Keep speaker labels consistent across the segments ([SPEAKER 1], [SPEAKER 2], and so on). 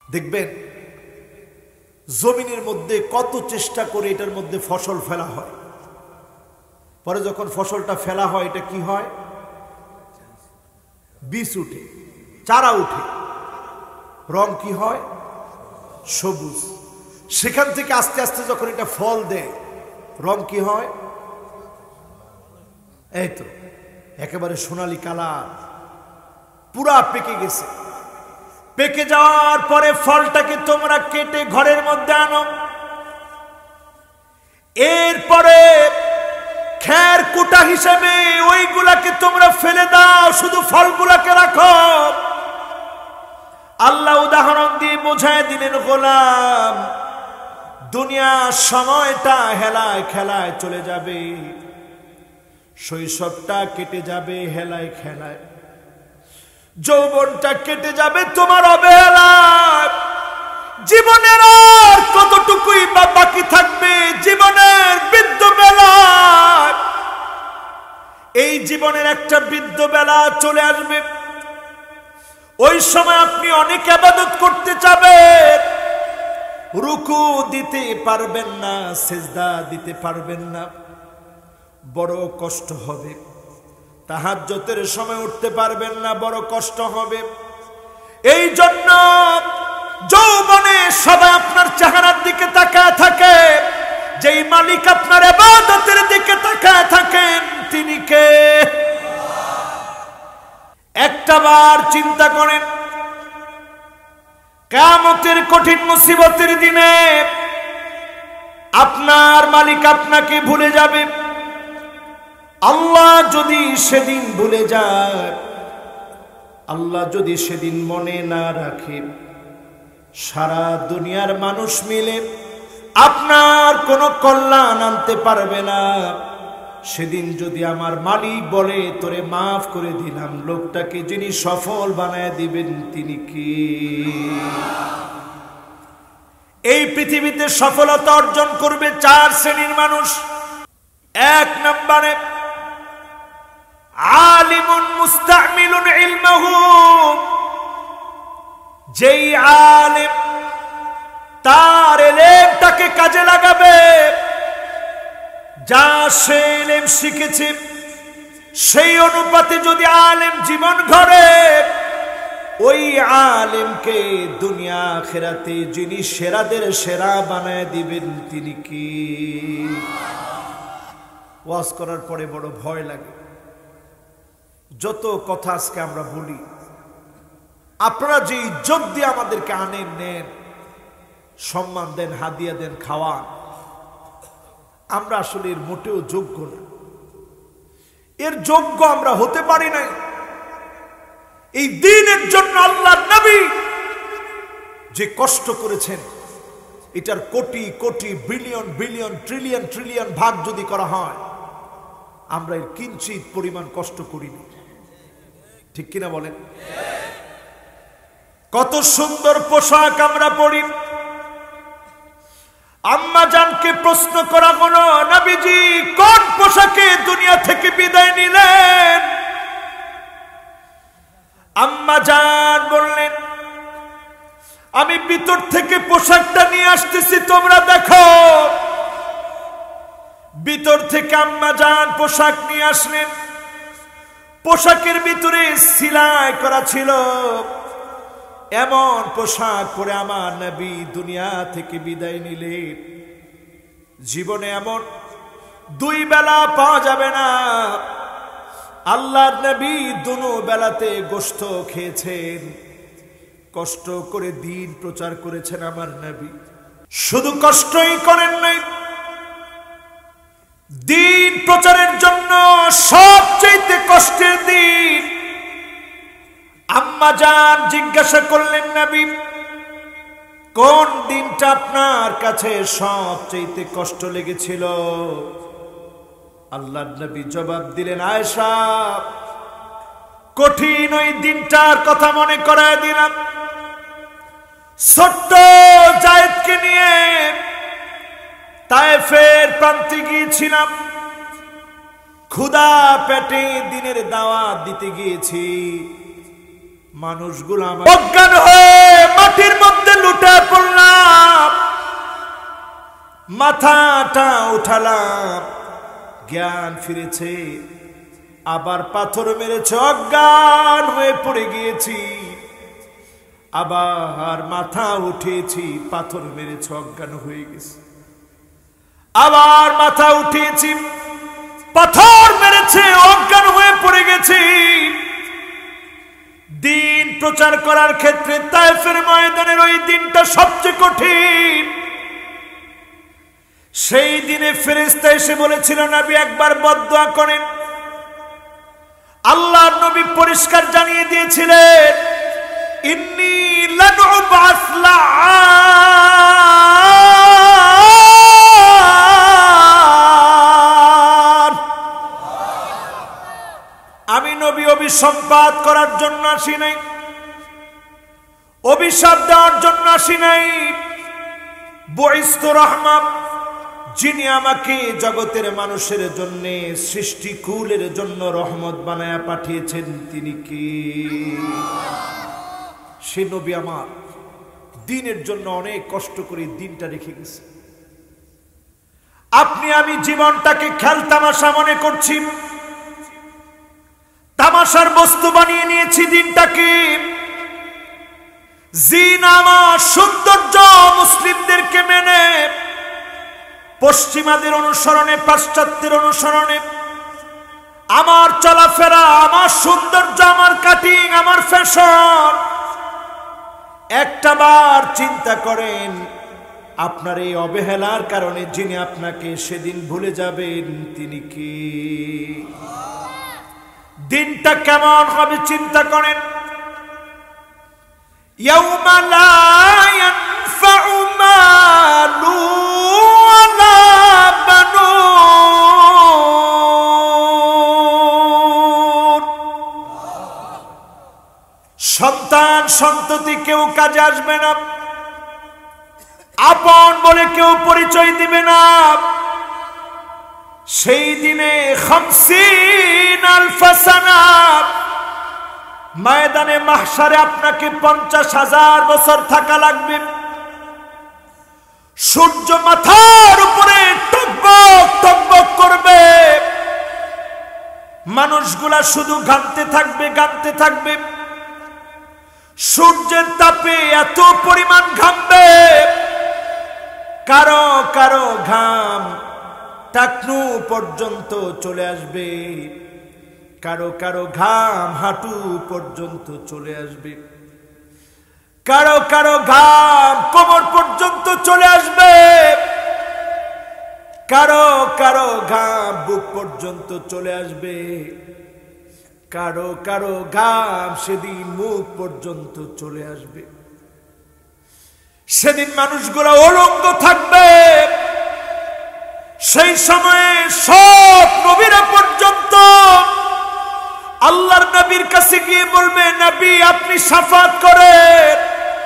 [SPEAKER 1] দেখবেন জমিনের মধ্যে কত চেষ্টা করে এটার মধ্যে ফসল ফেলা হয়, পরে যখন ফসলটা ফেলা হয় এটা কি হয়, বীজ উঠে, চারা উঠে, রং কি হয়, সবুজ। সেখান থেকে আস্তে আস্তে যখন এটা ফল দেয় রং কি হয়, এই তো একেবারে সোনালী কালার, পুরা পেকে গেছে। পেকে যাওয়ার পরে ফলটাকে তোমরা কেটে ঘরের মধ্যে আনো, এরপরে খের কুটা হিসেবে ওইগুলাকে তোমরা ফেলে দাও, শুধু ফলগুলাকে রাখো। আল্লাহ উদাহরণ দিয়ে বোঝায় দিলেন, গোলাম দুনিয়ার সময়টা হেলায় খেলায় চলে যাবে, শৈশবটা কেটে যাবে হেলায় খেলায়, যৌবনটা কেটে যাবে তোমার অবহেলায়, জীবনের আর কতটুকুই বা বাকি থাকবে জীবনের বৃদ্ধ বেলায়। এই জীবনের একটা বৃদ্ধ বেলা চলে আসবে, ওই সময় আপনি অনেক ইবাদত করতে চাবেন, রুকু দিতে পারবেন না, সিজদা দিতে পারবেন না, বড় কষ্ট হবে। তাহাজ্জুদের সময় উঠতে পারবেন না, বড় কষ্ট হবে। এই জন্য যৌবনে সবাই আপনার চেহারার দিকে তাকায় থাকে, যেই মালিক আপনার ইবাদতের দিকে তাকায় থাকেন তিনি কে? একটাবার চিন্তা করেন, কিয়ামতের কঠিন মুসিবতের দিনে আপনার মালিক আপনাকে ভুলে যাবে। আল্লাহ যদি সেদিন ভুলে যায়, আল্লাহ যদি সেদিন মনে না রাখে, সারা দুনিয়ার মানুষ মিলে আপনার কোনো কল্যাণ আনতে পারবে না। সেদিন যদি আমার মালিক বলে তোরে মাফ করে দিলাম, লোকটাকে যিনি সফল বানায় দিবেন তিনি কি? এই পৃথিবীতে সফলতা অর্জন করবে চার শ্রেণীর মানুষ। এক নম্বরে আলিমুন মুস্তামিলুন ইলমাহু, যেই আলেম তার ইলমটাকে কাজে লাগাবে, যা সে ইলম শিখেছে সেই অনুপাতে যদি আলেম জীবন গড়ে, ওই আলেমকে দুনিয়া আখিরাতে যিনি সেরাদের সেরা বানায় দিবেন তিনি কি? ওয়াজ করার পরে বড় ভয় লাগে। যত কথা আজকে আমরা বলি, আপনারা যে ইজ্জত দিয়ে আমাদেরকে আনেন, নেন, সম্মান দেন, হাদিয়া দেন, খাওয়ান, আমরা আসলে এর মোটেও যোগ্য না। এর যোগ্য আমরা হতে পারি নাই। এই দ্বীনের জন্য আল্লাহর নবী যে কষ্ট করেছেন, এটার crore crore billion billion trillion trillion ভাগ যদি করা হয়, আমরা এর কিঞ্চিত পরিমাণ কষ্ট করিনি। ঠিক কিনা বলেন? কত সুন্দর পোশাক আমরা পরি। আম্মা জানকে প্রশ্ন করা হলো, নবীজি কোন পোশাকে দুনিয়া থেকে বিদায় নিলেন? আম্মা জান বললেন, আমি ভিতর থেকে পোশাকটা নিয়ে আসতেছি, তোমরা দেখো। ভিতর থেকে আম্মা জান পোশাক নিয়ে আসলেন। পোশাকের ভিতরে সেলাই করা ছিল। এমন পোশাক পরে আমার নবী দুনিয়া থেকে বিদায় নিলেন। জীবনে এমন দুই বেলা পাওয়া যাবে না। আল্লাহর নবী দুনো বেলাতে গোশত খেয়েছেন, কষ্ট করে দিন প্রচার করেছেন আমার নবী। শুধু কষ্টই করেন নাই, দিন প্রচারের জন্য সবচেয়ে কষ্টের দিন। আম্মা জান জিজ্ঞাসা করলেন, নবী কোন দিনটা আপনার কাছে সবচেয়ে কষ্ট লেগেছিল? আল্লাহর নবী জবাব দিলেন, আয়েশা কঠিন ওই দিনটার কথা মনে করায় দিলাম। ছোট্ট যায়েদকে নিয়ে তায়েফের প্রান্তে গিয়েছিলাম, ক্ষুধা পেটে দিনের দাওয়াত দিতে গিয়েছি। মানুষগুলো অজ্ঞান হয়ে মাটির মধ্যে মাথাটা উঠালাম, জ্ঞান ফিরেছে, আবার পাথর মেরেছে, অজ্ঞান হয়ে পড়ে গিয়েছি, আবার মাথা উঠিয়েছি, পাথর মেরেছে, অজ্ঞান হয়ে গেছে, আবার মাথা উঠিয়েছি, পাথর মেরেছে, অজ্ঞান হয়ে পড়ে গেছি। দিন প্রচার করার ক্ষেত্রে তায়েফের ময়দানের ওই দিনটা সবচেয়ে কঠিন। সেই দিনে ফেরেশতা এসে বলেছিল, নবী একবার বদদুয়া করেন। আল্লাহর নবী পরিষ্কার জানিয়ে দিয়েছিলেন, ইন্নী লান উবআস লাআন। আমি নবী অভিসম্পাত করার জন্য আসি নাই, অভিশাপ দেওয়ার জন্য আসি নাই। বুইস্তু রাহমা, যিনি আমাকে জগতের মানুষের জন্য, সৃষ্টিকুলের জন্য রহমত বানায়া পাঠিয়েছেন, তিনি কি? সে নবী আমার দ্বীনের জন্য অনেক কষ্ট করে দিনটা রেখে গেছে। আপনি আমি জীবনটাকে খেল তামাশা মনে করছি, তামাশার বস্তু বানিয়ে নিয়েছি দিনটাকে। জিনামা সৌন্দর্য মুসলিমদেরকে মেনে, পশ্চিমাদের অনুসরণে, পাশ্চাত্যের অনুসরণে আমার চলাফেরা, আমার সৌন্দর্য, আমার কাটিং, আমার ফ্যাশন। একটাবার চিন্তা করেন, আপনার এই অবহেলার কারণে যিনি আপনাকে সেদিন ভুলে যাবেন, তিনি কি? দিনটা কেমন হবে চিন্তা করেন। ইয়াউমা লা ইয়ানফাউ মালু ওয়ালা বানুন। সন্তান সন্ততি কেউ কাজে আসবে না, আপন বলে কেউ পরিচয় দিবে না। সেই দিনে 50,000 সানা ময়দানে মাহশারে আপনাকে 50,000 বছর থাকা লাগবে। সূর্য মাথার উপরে টকবক টকবক করবে, মানুষগুলা শুধু ঘামতে থাকবে, ঘামতে থাকবে। সূর্যের তাপে এত পরিমাণ ঘামবে, কারো কারো ঘাম টাকনু পর্যন্ত চলে আসবে, কারো কারো ঘাম হাঁটু পর্যন্ত চলে আসবে, কারো কারো ঘাম কোমর পর্যন্ত চলে আসবে, কারো কারো ঘাম বুক পর্যন্ত চলে আসবে, কারো কারো ঘাম সেদিন মুখ পর্যন্ত চলে আসবে। সেদিন মানুষগুলো উলঙ্গ থাকবে। সেই সময়ে সব নবীরা পর্যন্ত আল্লাহর নবীর কাছে গিয়ে বলবে, নবী আপনি শাফাত করেন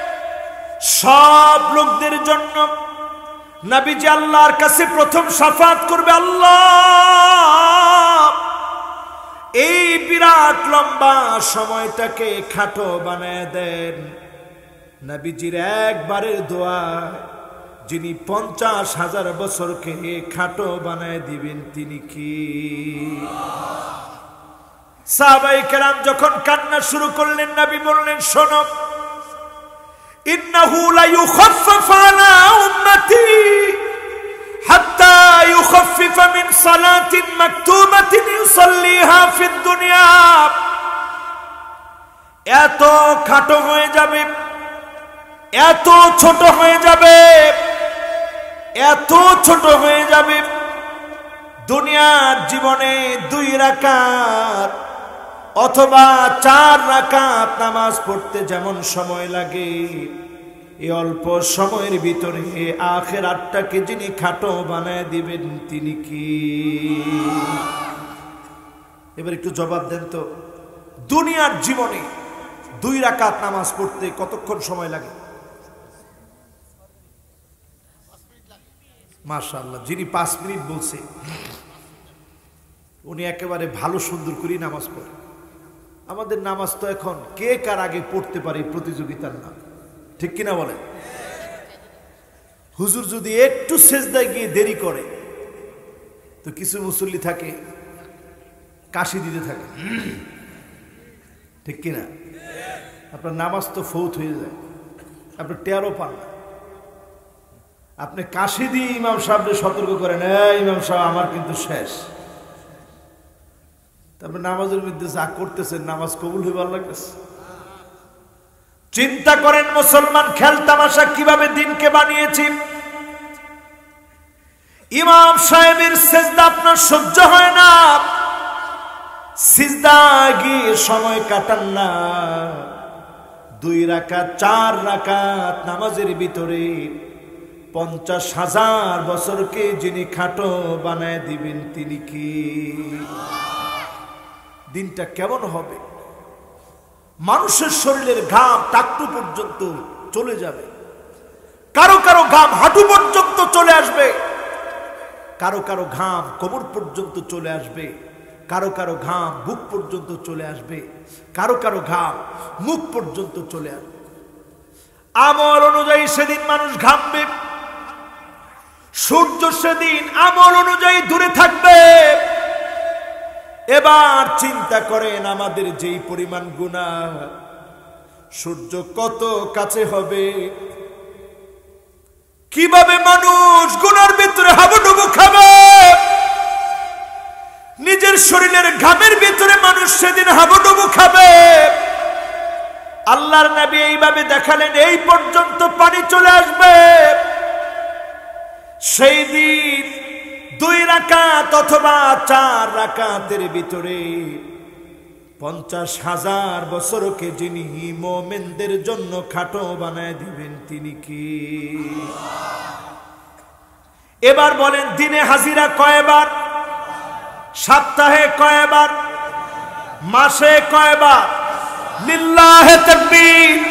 [SPEAKER 1] সব লোকদের জন্য। নবীজি আল্লাহর কাছে প্রথম শাফাত করবে, আল্লাহ এই বিরাট লম্বা সময়টাকে খাটো বানায় দেন। নবীজির একবারের দোয়া, যিনি 50,000 বছরকে খাটো বানায় দিবেন, তিনি কি? সাহাবায়ে কেরাম যখন কান্না শুরু করলেন, নবী বললেন, শোনো, ইন্নাহু লা ইউখাফফাফু আলা উম্মতি হাত্তা ইউখাফফিফা মিন সালাতিন মাকতুবাতিন ইউসাল্লিহা ফিদ দুনিয়া। এত খাটো হয়ে যাবে, এত ছোট হয়ে যাবে, এত ছোট হয়ে যাবে। দুনিয়ার জীবনে 2 রাকাত অথবা 4 রাকাত নামাজ পড়তে যেমন সময় লাগে, এই অল্প সময়ের ভিতরে আখিরাতটাকে যিনি খাটো বানায় দিবেন, তিনি কি? এবার একটু জবাব দেন তো, দুনিয়ার জীবনে 2 রাকাত নামাজ পড়তে কতক্ষণ সময় লাগে? মাশাআল্লাহ, যিনি 5 মিনিট বলছে উনি একেবারে ভালো সুন্দর করে নামাজ পড়ে। আমাদের নামাজ তো এখন কে কার আগে পড়তে পারে প্রতিযোগিতার নাম, ঠিক কিনা বলেন? হুজুর যদি একটু সেজদায় গিয়ে দেরি করে তো কিছু মুসল্লি থাকে কাশি দিতে থাকে, ঠিক কিনা? আপনার নামাজ তো ফৌত হয়ে যায়, আপনি টেরও পান না। আপনি কাশি দিয়ে ইমাম সাহেবকে সতর্ক করেন, ইমাম সাহেব আমার কিন্তু শেষ। তারপরে নামাজের মধ্যে যা করতেছেন নামাজ কবুল হইবার লাগতেছে। চিন্তা করেন মুসলমান খেল তামাশা কিভাবে দিনকে বানিয়েছি। ইমাম সাহেবের সেজদা আপনার সহ্য হয় না, সিজদা গিয়ে সময় কাটান না। 2 রাকাত 4 রাকাত নামাজের ভিতরে 50,000 বছরকে যিনি খাটো বানায় দিবেন তিনি কি? দিনটা কেমন হবে? মানুষের শরীরের ঘাম টাকটু পর্যন্ত চলে যাবে, কারো কারো ঘাম হাঁটু পর্যন্ত চলে আসবে, কারো কারো ঘাম কোমর পর্যন্ত চলে আসবে, কারো কারো ঘাম বুক পর্যন্ত চলে আসবে, কারো কারো ঘাম মুখ পর্যন্ত চলে আসবে। আমল অনুযায়ী সেদিন মানুষ ঘামবে, সূর্য সেদিন আমল অনুযায়ী দূরে থাকবে। এবার চিন্তা করেন আমাদের যেই পরিমাণ গুনাহ, সূর্য কত কাছে হবে, কিভাবে মানুষ গুনার ভিতরে হাবুডুবু খাবে। নিজের শরীরের ঘামের ভিতরে মানুষ সেদিন হাবুডুবু খাবে। আল্লাহর নবী এইভাবে দেখালেন, এই পর্যন্ত পানি চলে আসবে। সেই দিন 2 রাকাত অথবা 4 রাকাতের ভিতরে 50,000 বছরকে যিনি মুমিনদের জন্য খাটো বানায় দিবেন তিনি কি? এবার বলেন, দিনে হাজিরা কয়বার, সপ্তাহে কয়বার, মাসে কয়বার? লিল্লাহে তাকবীর।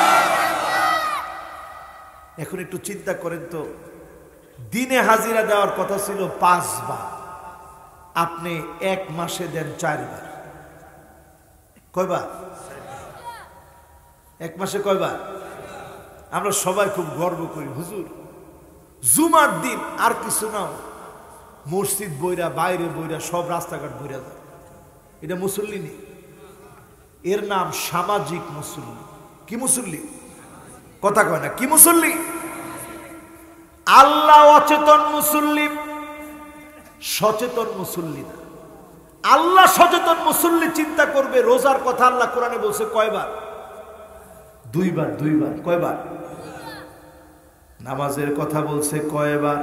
[SPEAKER 1] এখন একটু চিন্তা করেন তো, দিনে হাজিরা দেওয়ার কথা ছিল 5 বার, আপনি 1 মাসে দেন 4 বার। কয়বার? 1 মাসে কয়বার? আমরা সবাই খুব গর্ব করি, হুজুর জুমার দিন আর কিছু না, মসজিদ বইরা, বাইরে বইরা, সব রাস্তাঘাট বইরা যায়। এটা মুসল্লি নেই, এর নাম সামাজিক মুসল্লি। কি মুসল্লি? কথা কয় না, কি মুসল্লি? আল্লাহ অচেতন মুসল্লি, সচেতন মুসল্লি না। আল্লাহ সচেতন মুসল্লি চিন্তা করবে রোজার কথা। আল্লাহ কোরআনে বলছে কয়বার? 2 বার। 2 বার কয়বার? নামাজের কথা বলছে কয়বার?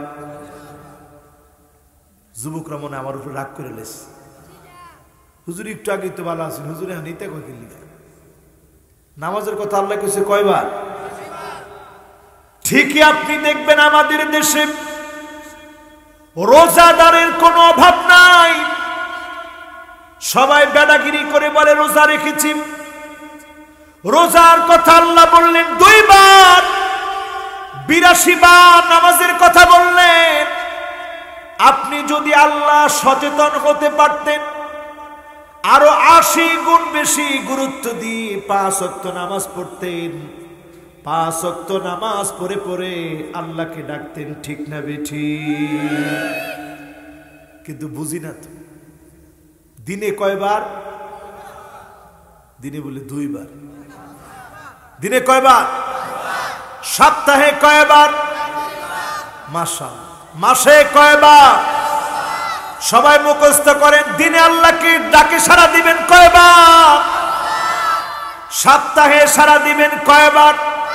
[SPEAKER 1] যুবকরা মনে আমার উপর রাগ করে লেছে, হুজুর একটু আগে তো ভালো আছেন, হুজুর এখন নিতে কয় কিনলি? নামাজের কথা আল্লাহ কইছে কয়বার? ঠিকই আপনি দেখবেন আমাদের দেশে রোজাদারের কোনো অভাব নাই। সবাই বেড়াগিরি করে বলে রোজা রেখেছি। রোজার কথা আল্লাহ বললেন 2 বার, 82 বার নামাজের কথা বললেন। আপনি যদি আল্লাহ সচেতন হতে পারতেন, আরো 80 গুণ বেশি গুরুত্ব দিয়ে 5 ওয়াক্ত নামাজ পড়তেন, 5 ওয়াক্ত নামাজ পড়ে পড়ে আল্লাহকে ডাকতেন, ঠিক না বেঠিক? কিন্তু বুঝি না তো, দিনে কয়বার? দিনে বলে 2 বার। দিনে কয়বার? সপ্তাহে কয়বার? মাসে কয়বার? সবাই মুখস্থ করেন, দিনে আল্লাহকে ডাকে সাড়া দিবেন কয়বার? সপ্তাহে সাড়া দিবেন কয়বার?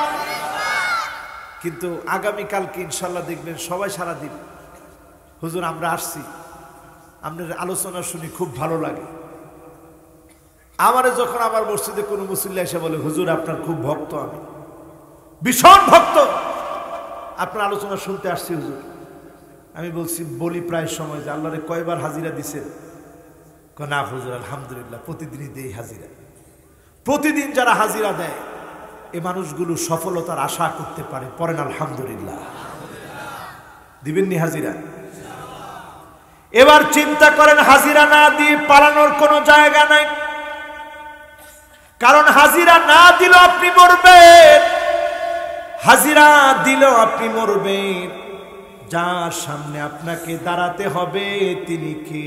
[SPEAKER 1] কিন্তু আগামীকালকে ইনশাল্লাহ দেখবেন সবাই সাড়া দিবে, হুজুর আমরা আসছি, আপনার আলোচনা শুনি খুব ভালো লাগে। আমারে যখন আমার মসজিদে কোনো মুসল্লি এসে বলে, হুজুর আপনার খুব ভক্ত, আমি ভীষণ ভক্ত, আপনার আলোচনা শুনতে আসছি হুজুর। আমি বলি প্রায় সময় যে আল্লাহরে কয়বার হাজিরা দিছেন? না হুজুর আলহামদুলিল্লাহ প্রতিদিনই দেই হাজিরা। প্রতিদিন যারা হাজিরা দেয় এ মানুষগুলো সফলতার আশা করতে পারে। পড়েন আলহামদুলিল্লাহ। দিবেননি হাজিরা? এবার চিন্তা করেন, হাজিরা না দিয়ে পালানোর কোনো জায়গা নাই। কারণ হাজিরা না দিলে আপনি মরবেন, হাজিরা দিলেও আপনি মরবেন। যার সামনে আপনাকে দাঁড়াতে হবে তিনি কে?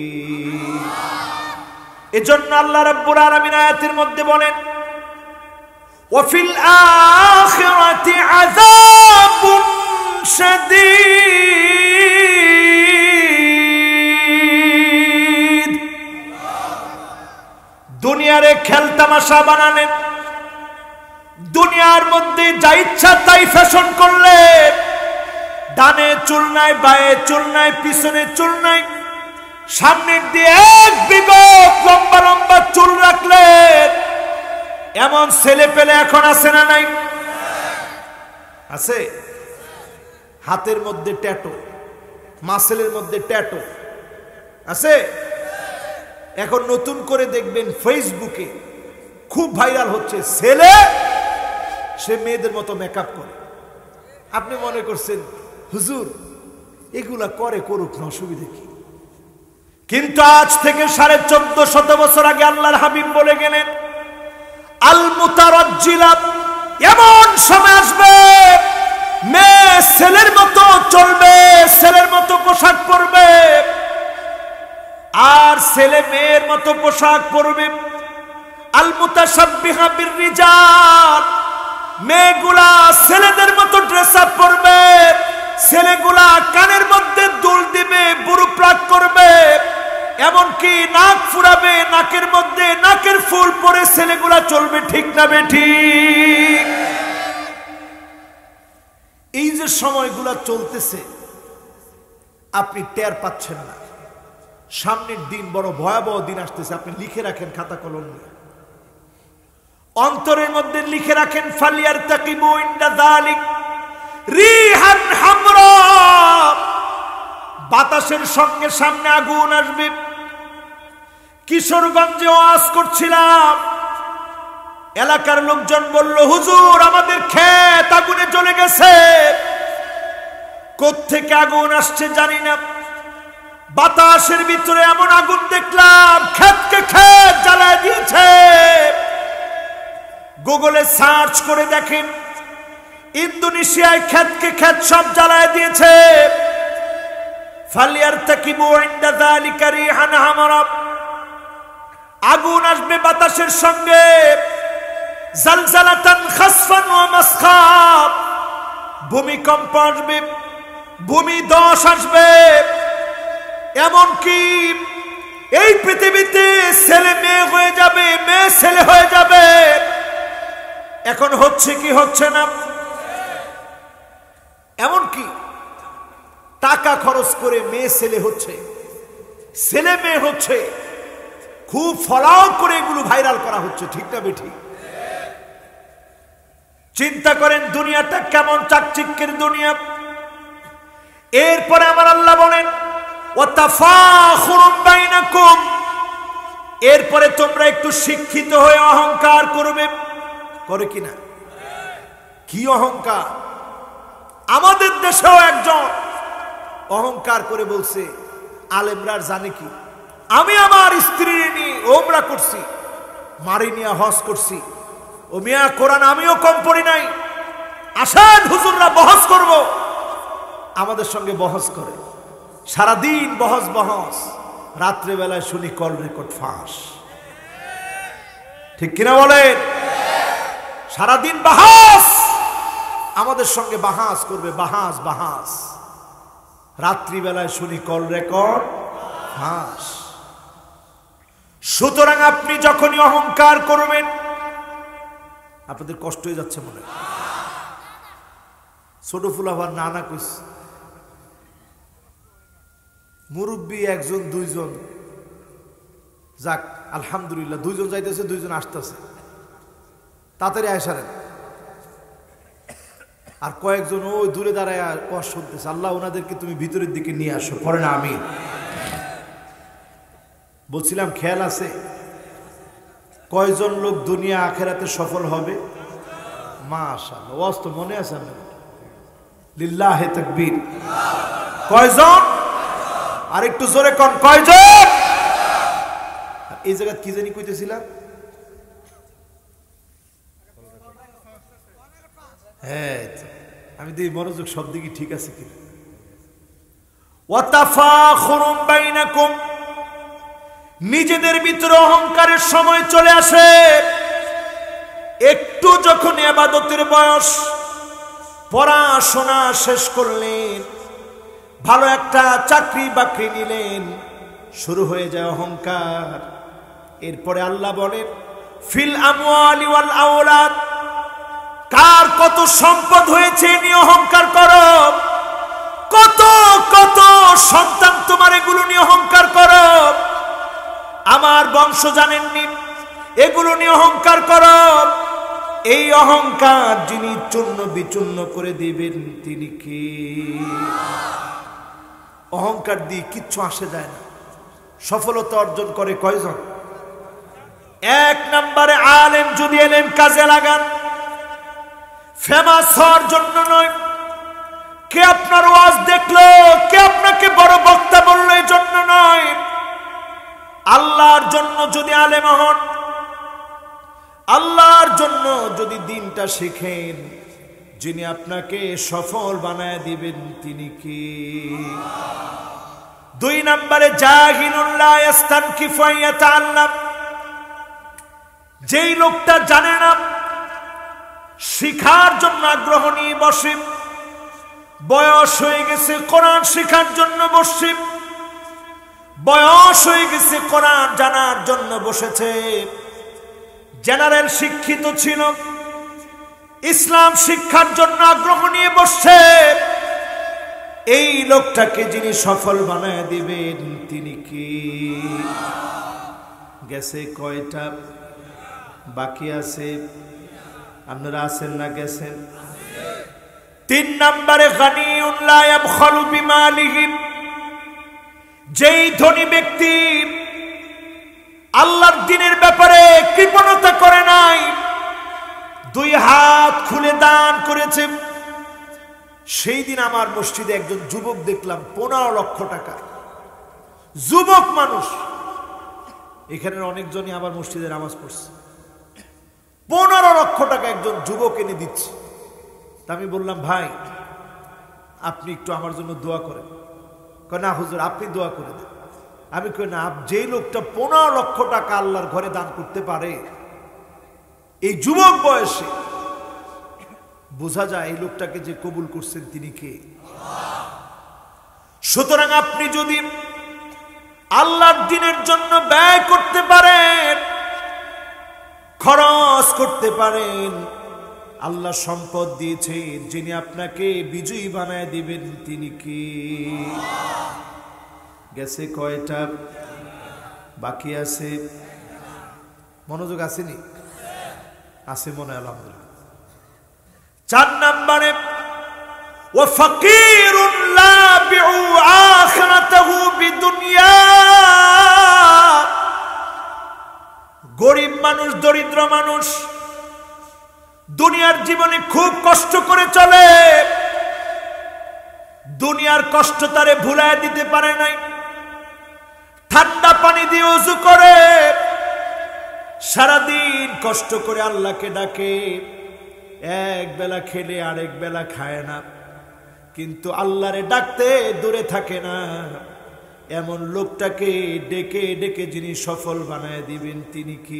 [SPEAKER 1] এজন্য আল্লাহ রাব্বুল আলামিন আয়াতের মধ্যে বলেন, ওয়াফিল আখিরাতি আযাবুন শাদীদ। দুনিয়ারে খেলতামাশা বানালেন, দুনিয়ার মধ্যে যা ইচ্ছা তাই ফ্যাশন করলে, ডানে চুল নাই, বায়ে চুল নাই, পিছনে চুল নাই, সামনের দিয়ে এক বিগত লম্বা লম্বা চুল রাখলে, এমন ছেলে পেলে এখন আছে না নাই? আছে। হাতের মধ্যে ট্যাটু, মাসেলের মধ্যে ট্যাটু আছে। এখন নতুন করে দেখবেন ফেসবুকে খুব ভাইরাল হচ্ছে, ছেলে সে মেয়েদের মতো মেকআপ করে। আপনি মনে করছেন হুজুর এগুলা করে, করুক না, অসুবিধা কি? কিন্তু আজ থেকে 1450 বছর আগে আল্লাহর হাবিব বলে গেলেন, আল মুতারাজ্জিলাত, এমন সময় আসবে মেয়ে ছেলের মতো চলবে, ছেলের মতো পোশাক পরবে, আর ছেলে মেয়ের মতো পোশাক পরবে। আল মুতাশাব্বিহা বিররিজাল, মেয়েগুলা ছেলেদের মতো ড্রেস আপ পরবে, ছেলেগুলা কানের মধ্যে দুল দিবে, বুড়ো প্লাক করবে, এমনকি নাক ফুরাবে, নাকের মধ্যে নাকের ফুল পরে ছেলেগুলা চলবে। ঠিক না বেঠিক? এই যে সময়গুলা চলতেছে আপনি টের পাচ্ছেন না, সামনের দিন বড় ভয়াবহ দিন আসতেছে। আপনি লিখে রাখেন খাতা কলম নিয়ে, অন্তরের মধ্যে লিখে রাখেন, ফালিয়ারতাকিবু ইনদা যালিক রিহান হামরা, বাতাসের সঙ্গে সামনে আগুন আসবে। কিশোরগঞ্জে ওয়াজ করছিলাম, এলাকার লোকজন বলল, হুজুর আমাদের ক্ষেত আগুনে জ্বলে গেছে। কোত্থেকে আগুন আসছে জানি না, বাতাসের ভিতরে এমন আগুন দেখলাম ক্ষেতকে ক্ষেত জ্বালায় দিয়েছে। গুগলে সার্চ করে দেখেন, ইন্দোনেশিয়ায় ক্ষেতকে ক্ষেত সব জ্বালায় দিয়েছে। ফালিয়ারতাকিবু ইনদা যালিকা রিহান হামরা, আগুন আসবে বাতাসের সঙ্গে, জালজালাতান খাসফান ওয়া মাসখা, ভূমিকম্প আসবে, ভূমিধস আসবে, এমনকি এই পৃথিবীতে ছেলে মেয়ে হয়ে যাবে, মেয়ে ছেলে হয়ে যাবে। এখন হচ্ছে কি হচ্ছে না? এমনকি টাকা খরচ করে মেয়ে ছেলে হচ্ছে, ছেলে মেয়ে হচ্ছে, খুব ফলাও করে এগুলো ভাইরাল করা হচ্ছে। ঠিক না বেঠিক? চিন্তা করেন দুনিয়াটা কেমন চাকচিক্যের দুনিয়া। এরপরে আমার আল্লাহ বলেন, ওয়াতাফাখুরুম বাইনাকুম, এরপরে তোমরা একটু শিক্ষিত হয়ে অহংকার করবে। করে কিনা? কি অহংকার! আমাদের দেশেও একজন অহংকার করে বলছে, আলেমরা জানে কি, আমি আমার স্ত্রী নিয়ে ওমরা করছি, মারি নিয়ে হজ করছি, ও মিয়া কোরআন আমিও কম পড়ি নাই, আসেন হুজুররা বহস করব। আমাদের সঙ্গে বহস করে, সারাদিন বহস বহস, রাত্রেবেলায় শুনি কল রেকর্ড ফাঁস। ঠিক কিনা বলেন? সারাদিন বাহাস, আমাদের সঙ্গে বাহাস করবে, বাহাস বাহাস, রাত্রিবেলায় শুনি কল রেকর্ড ফাঁস। সুতরাং আপনি যখনই অহংকার করবেন, আপনাদের কষ্ট হয়ে যাচ্ছে মনে হয়। ছোট ফুলাভার নানা কইস, মুরব্বী একজন দুইজন, যাক আলহামদুলিল্লাহ, দুইজন যাইতেছে দুইজন আসতেছে, তাড়াতাড়ি আয়সারেন। আর কয়েকজন ওই দূরে দাঁড়ায় ওয়াজ শুনতেছে, আল্লাহ ওনাদেরকে তুমি ভিতরের দিকে নিয়ে আসো, পরে না আমি বলছিলাম। খেয়াল আছে কয়জন লোক দুনিয়া আখেরাতে সফল হবে? মাশাআল্লাহ, ওয়াজ তো মনে আছে আপনার? লিল্লাহে তাকবীর। কয়জন? আর একটু জোরে কোন, কয়জন? এই জায়গা কি জানি কইতেছিলাম? হ্যাঁ, আমি দেখি মনোযোগ সব দিকে ঠিক আছে কিনা। ওয়াতাফাখুরুম বাইনাকুম, নিজেদের ভিতরে অহংকারের সময় চলে আসে। একটু যখন ইবাদতের বয়স, পড়াশোনা শেষ করলেন, ভালো একটা চাকরি বাকরি নিলেন, শুরু হয়ে যায় অহংকার। এরপরে আল্লাহ বলেন ফিল আমওয়ালি ওয়াল আওলাদ, কার কত সম্পদ হয়েছে নিয়ে অহংকার করো, কত কত সন্তান তোমার, এগুলো নিয়ে অহংকার করো। আমার বংশ জানেননি, এগুলো নিয়ে অহংকার করো। এই অহংকার যিনি চূর্ণ বিচূর্ণ করে দিবেন তিনি কি? অহংকার দিয়ে কিচ্ছু আসে যায় না। সফলতা অর্জন করে কয়জন? এক নম্বরে আলেম যদি এলেম কাজে লাগান, ফেমাস হওয়ার জন্য নয়। কে আপনার ওয়াজ দেখলো, কে আপনাকে বড় বক্তা বললো এই জন্য নয়। আল্লাহর জন্য যদি আলেম হন, আল্লাহর জন্য যদি দিনটা শিখেন, যিনি আপনাকে সফল বানায় দিবেন তিনি কি? দুই নম্বরে জাহিলুন লা ইস্তানকিফু আন ইয়াতাআল্লাম, যেই লোকটা জানে না, শিখার জন্য আগ্রহ নিয়ে বসে, বয়স হয়ে গেছে কোরআন শিখার জন্য বসে, বয়স হয়ে গেছে কোরআন জানার জন্য বসেছে, জেনারেল শিক্ষিত ছিল, ইসলাম শিক্ষার জন্য আগ্রহ নিয়ে বসছে, এই লোকটাকে যিনি সফল বানায় দিবেন তিনি কি? গেছে কয়টা? বাকি আছে? আপনারা আছেন না গেছেন? তিন নম্বরে গানিউন লা ইয়াবখালু বিমালিহি, যেই ধনী ব্যক্তি আল্লাহর দ্বীনের ব্যাপারে কৃপণতা করে নাই, দুই হাত খুলে দান করেছে। সেই দিন আমার মসজিদে একজন যুবক দেখলাম 15 লক্ষ টাকা, যুবক মানুষ, এখানে অনেকজনই আমার মসজিদে নামাজ পড়ছে, 15 লক্ষ টাকা একজন যুবক এনে দিচ্ছে। তা আমি বললাম ভাই আপনি একটু আমার জন্য দোয়া করেন। কয় না হুজুর আপনি দোয়া করে দেন। আমি কই না, যেই লোকটা 15 লক্ষ টাকা আল্লাহর ঘরে দান করতে পারে এই যুবক বয়সে, বোঝা যায় এই লোকটাকে যে কবুল করছেন তিনি কে। সুতরাং আপনি যদি আল্লাহর দ্বীনের জন্য ব্যয় করতে পারেন, খরচ করতে পারেন, আল্লাহ সম্পদ দিয়েছেন, যিনি আপনাকে বিজয়ী বানায় দিবেন তিনি কি? গেছে কয়টা? বাকি আছে? মনোযোগ আসেনি? আছে মনে হয় আলহামদুলিল্লাহ। 4 নম্বরে ওয়া ফাকিরুন লা বিউ আখিরাতাহু বিদুনিয়া, গরিব মানুষ, দরিদ্র মানুষ দুনিয়ার জীবনে খুব কষ্ট করে চলে, দুনিয়ার কষ্ট তারে ভুলায় দিতে পারে নাই। ঠান্ডা পানি দিয়ে ওযু করে, সারাদিন কষ্ট করে আল্লাহকে ডাকে, এক বেলা খেলে আরেক বেলা খায় না, কিন্তু আল্লাহরে ডাকতে দূরে থাকে না। এমন লোকটাকে ডেকে ডেকে যিনি সফল বানায় দিবেন তিনি কি?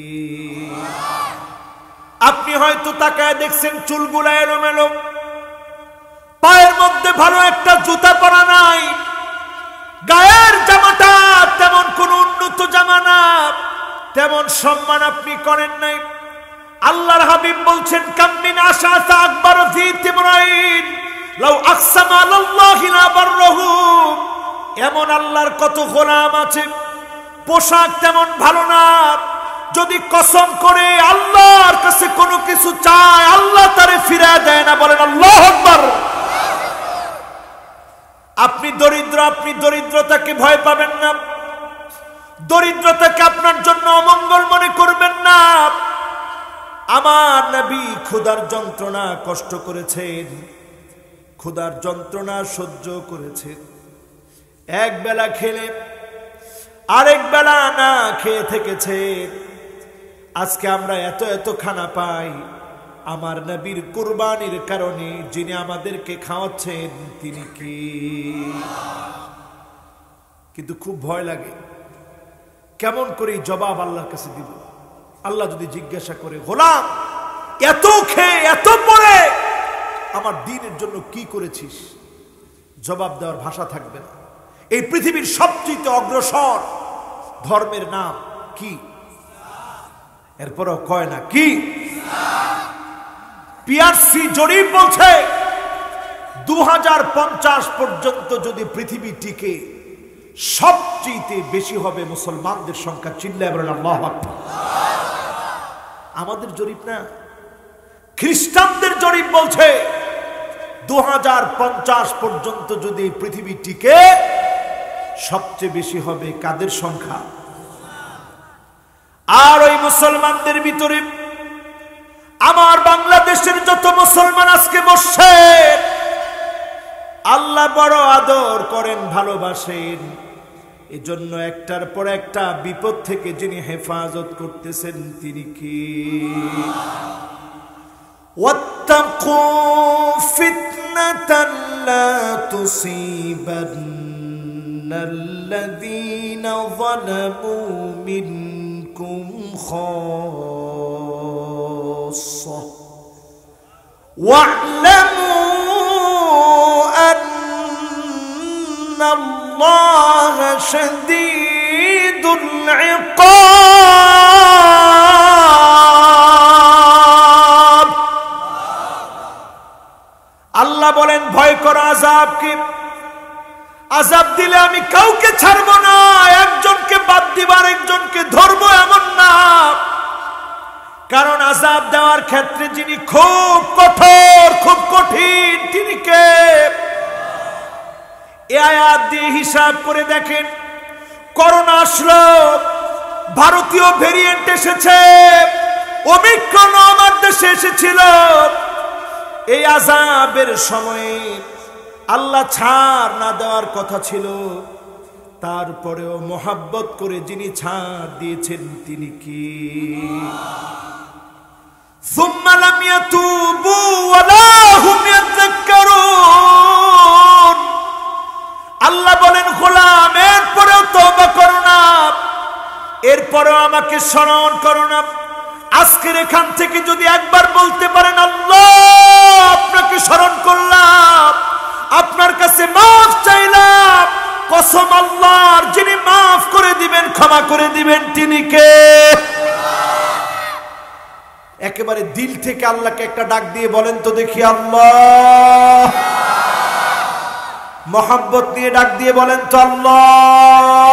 [SPEAKER 1] আপনি হয়তো তাকায় দেখছেন চুলগুলা এলোমেলো, পায়ের মধ্যে ভালো একটা জুতা পরা নাই, গায়ের জামাটা তেমন কোন উন্নত জামা না, তেমন সম্মান আপনি করেন নাই। আল্লাহর হাবিব বলছেন কামিন আশাসা আকবার ফি তিমরাইন লাউ আকসামা আলাল্লাহি লা বাররাহু, এমন আল্লাহর কত গোলাম আছে, পোশাক তেমন ভালো না, যদি কসম করে আল্লাহর কাছে কোনো কিছু চায় আল্লাহ তারে ফিরিয়ে দেয় না। বলেন আল্লাহু আকবার। আপনি দরিদ্র, আপনি দরিদ্রতাকে ভয় পাবেন না, দরিদ্রতাকে আপনার জন্য অমঙ্গল মনে করবেন না। আমার নবী ক্ষুধার যন্ত্রণা কষ্ট করেছেন, ক্ষুধার যন্ত্রণা সহ্য করেছেন, এক বেলা খেলে আরেক বেলা না খেয়ে থেকেছে। আজকে আমরা এত এত খানা পাই, আমার নবীর কুরবানির কারণে যিনি আমাদেরকে খাওয়াচ্ছেন তিনি কি? কিন্তু খুব ভয় লাগে, কেমন করে জবাব আল্লাহর কাছে দিব? আল্লাহ যদি জিজ্ঞাসা করে, গোলাম এত খেয়ে এত পরে আমার দ্বীনের জন্য কি করেছিস? জবাব দেওয়ার ভাষা থাকবে না। এই পৃথিবীর সবচেয়ে অগ্রসর ধর্মের নাম কি? এরপরও কয় না কি? পিআরসি জরিপ বলছে 2050 পর্যন্ত যদি পৃথিবী টিকে, সবচেয়ে বেশি হবে মুসলমানদের সংখ্যা। চিল্লায় বলেন আল্লাহু আকবার। আমাদের জরিপ না, খ্রিস্টানদের জরিপ বলছে 2050 পর্যন্ত যদি পৃথিবী টিকে, সবচেয়ে বেশি হবে কাদের সংখ্যা? আর ওই মুসলমানদের ভিতরে আমার বাংলাদেশের যত মুসলমান আজকে বসছে, আল্লাহ বড় আদর করেন, ভালোবাসেন, এজন্য একটার পর একটা বিপদ থেকে যিনি হেফাজত করতেছেন তিনি কি? ওয়াত্তাকু ফিতনাতান লা তুসিবান্নাল্লাযীনা যালামু মিনকুম খাসসা ওয়া'লামু আন্নাল্লাহা শাদীদুল ইকাব। আল্লাহ বলেন, ভয় করো আযাবকে। আযাব দিলে আমি কাউকে ছাড়ব না, একজনকে বাদ দিবার একজনকে ধরবো এমন না। কারণ আযাব দেওয়ার ক্ষেত্রে যিনি খুব কঠোর, খুব কঠিন, তিনি কে? এই আয়াত দিয়ে হিসাব করে দেখেন, করোনা আসলো, ভারতীয় ভেরিয়েন্ট এসেছে, ওমিক্রন আমার দেশে এসেছিল। এই আযাবের সময়ে আল্লাহ ছাড় না দেওয়ার কথা ছিল, তারপরেও মোহাব্বত করে যিনি ছাড় দিয়েছেন তিনি কি? সুম্মা লাম ইয়াতুবু ওয়ালা হুম ইয়াযাক্কারুন। আল্লাহ বলেন, গোলাম এরপরেও তওবা করো না, এরপরেও আমাকে স্মরণ করো না। আজকের এখান থেকে যদি একবার বলতে পারেন, আল্লাহ আপনাকে স্মরণ করলাম, আপনার কাছে মাফ চাইলাম, কসম আল্লাহর, যিনি মাফ করে দিবেন, ক্ষমা করে দিবেন তিনি কে? একেবারে দিল থেকে আল্লাহকে একটা ডাক দিয়ে বলেন তো দেখি, আল্লাহ। মোহাব্বত নিয়ে ডাক দিয়ে বলেন তো, আল্লাহ।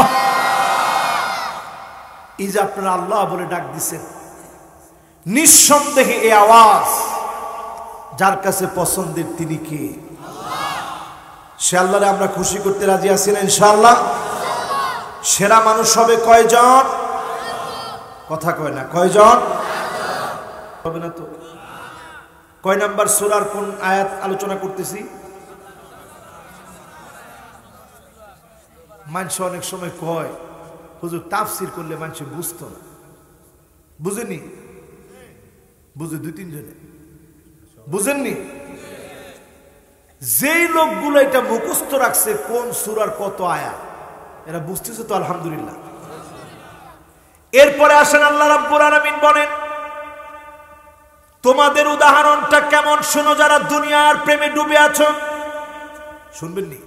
[SPEAKER 1] এই যে আপনারা আল্লাহ বলে ডাক দিছেন, নিঃসন্দেহে এই আওয়াজ যার কাছে পছন্দের তিনি কে? সে আল্লাহরে আমরা খুশি করতে রাজি আছি না ইনশাআল্লাহ? সেরা মানুষ হবে কয়জন? কথা কয় না, কয়জন হবে না তো? কয় নাম্বার সূরার কোন আয়াত আলোচনা করতেছি? মানুষ অনেক সময় কয়, হুজুর তাফসীর করলে মানুষ বুঝতো না। বুঝেনি? বুঝে 2-3 জনে বুঝেননি? যেই লোকগুলো এটা মুখস্থ রাখছে কোন সূরার কত আয়াত, এরা বুঝতেছে তো আলহামদুলিল্লাহ। এরপরে আসেন আল্লাহ রাব্বুল আলামিন বলেন, তোমাদের উদাহরণটা কেমন শোনো যারা দুনিয়ার প্রেমে ডুবে আছো। শুনবেন নি?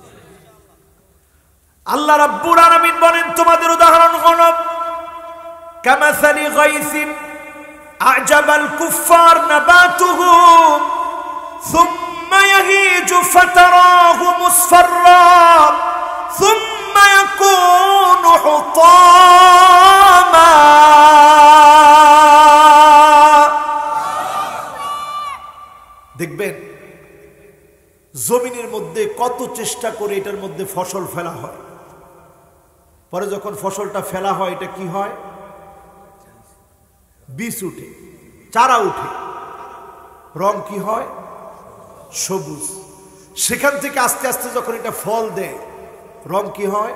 [SPEAKER 1] আল্লাহ রাব্বুল আলামিন বলেন, তোমাদের উদাহরণ হলো কামাসালি গাইসিন আ'জাবাল কুফফার নাবাতুহু সুম্মা ইয়াহিজু ফাতারাহু মুসফাররা সুম্মা ইয়াকুনু হুতামা। দেখবেন জমিনের মধ্যে কত চেষ্টা করে এটার মধ্যে ফসল ফেলা হয়, পরে যখন ফসলটা ফেলা হয় এটা কি হয়? বীজ উঠে, চারা উঠে, রং কি হয়? সবুজ। সেখান থেকে আস্তে আস্তে যখন এটা ফল দেয়, রং কি হয়?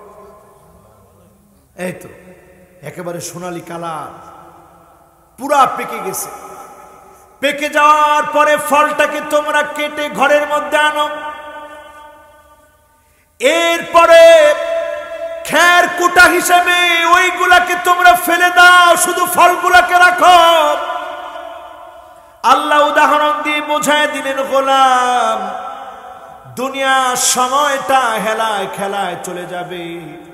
[SPEAKER 1] এই তো একেবারে সোনালী কালার, পুরা পেকে গেছে। পেকে যাওয়ার পরে ফলটাকে তোমরা কেটে ঘরের মধ্যে আনো। এরপরে খের কুটা হিসেবে ওইগুলাকে তোমরা ফেলে দাও, শুধু ফলগুলাকে রাখো। আল্লাহ উদাহরণ দিয়ে বোঝায় দিলেন, গোলাম দুনিয়ার সময়টা হেলায় খেলায় চলে যাবে,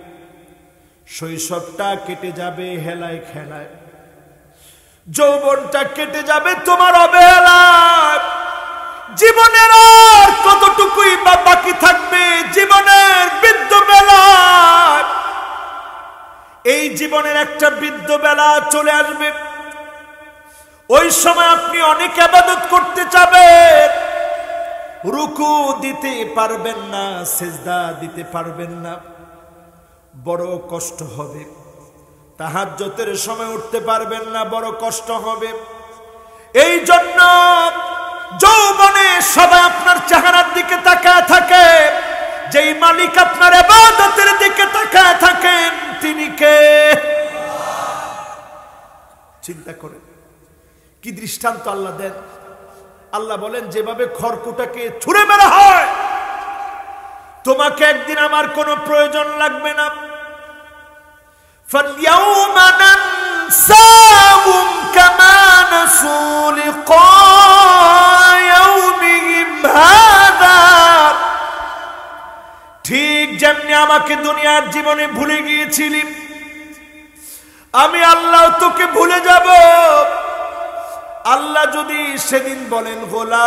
[SPEAKER 1] শৈশবটা কেটে যাবে হেলায় খেলায়, যৌবনটা কেটে যাবে তোমার অবহেলায়। জীবনের আর কতটুকুই বা বাকি থাকবে জীবনের বৃদ্ধ বেলায়। এই জীবনের একটা বৃদ্ধ বেলা চলে আসবে, ওই সময় আপনি অনেক ইবাদত করতে চাবেন, রুকু দিতে পারবেন না, সিজদা দিতে পারবেন না, বড় কষ্ট হবে। তাহাজ্জুদের সময় উঠতে পারবেন না, বড় কষ্ট হবে। এই জন্য যৌবনে সবাই আপনার চেহারার দিকে তাকায় থাকে, যেই মালিক আপনার ইবাদতের দিকে তাকায় থাকেন তিনি কে? চিন্তা করেন কি দৃষ্টান্ত আল্লাহ দেন। আল্লাহ বলেন, যেভাবে খড়কুটাকে ছুঁড়ে মারা হয়, তোমাকে একদিন আমার কোনো প্রয়োজন লাগবে না। فَالْيَوْمَ نَنْسَاهُمْ كَمَا نَسُوا لِقَاءَ يَوْمِهِمْ هَذَا। ঠিক যেমনি আমাকে দুনিয়ার জীবনে ভুলে গিয়েছিলি, আমি আল্লাহ তোকে ভুলে যাব। আল্লাহ যদি সেদিন বলেন,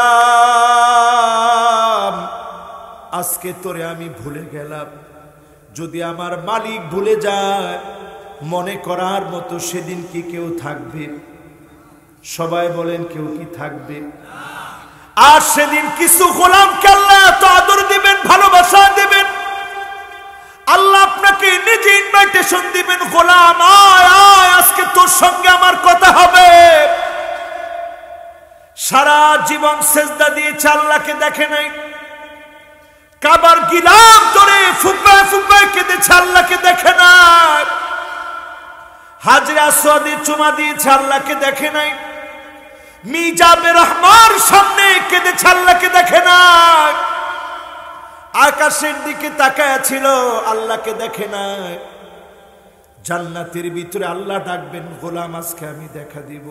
[SPEAKER 1] গোলাম আজকে তোরে আমি ভুলে গেলাম, যদি আমার মালিক ভুলে যায়, মনে করার মতো সেদিন কি কেউ থাকবে? সবাই বলেন, কেউ কি থাকবে? আর সেদিন কিছু গোলামকে আল্লাহ এত আদর দিবেন, ভালোবাসা দিবেন, আল্লাহ আপনাকে নিজে ইনভাইটেশন দিবেন, গোলাম আয় আয়, আজকে তোর সঙ্গে আমার কথা হবে। সারা জীবন সেজদা দিয়েছে, আল্লাহকে দেখে নাই, কাবার গিলাফ ধরে ফুকবায় ফুকবায় কেঁদেছে, আল্লাহকে দেখে নাই, হাজরে আসওয়াদে চুমা দিয়েছে, আল্লাহকে দেখে নাই, মিজাবে রহমার সামনে কেঁদেছে, আল্লাহকে দেখে নাই, আকাশের দিকে তাকায় ছিল, আল্লাহকে দেখে নাই। জান্নাতের ভিতরে আল্লাহ ডাকবেন, গোলাম আজকে আমি দেখা দিব।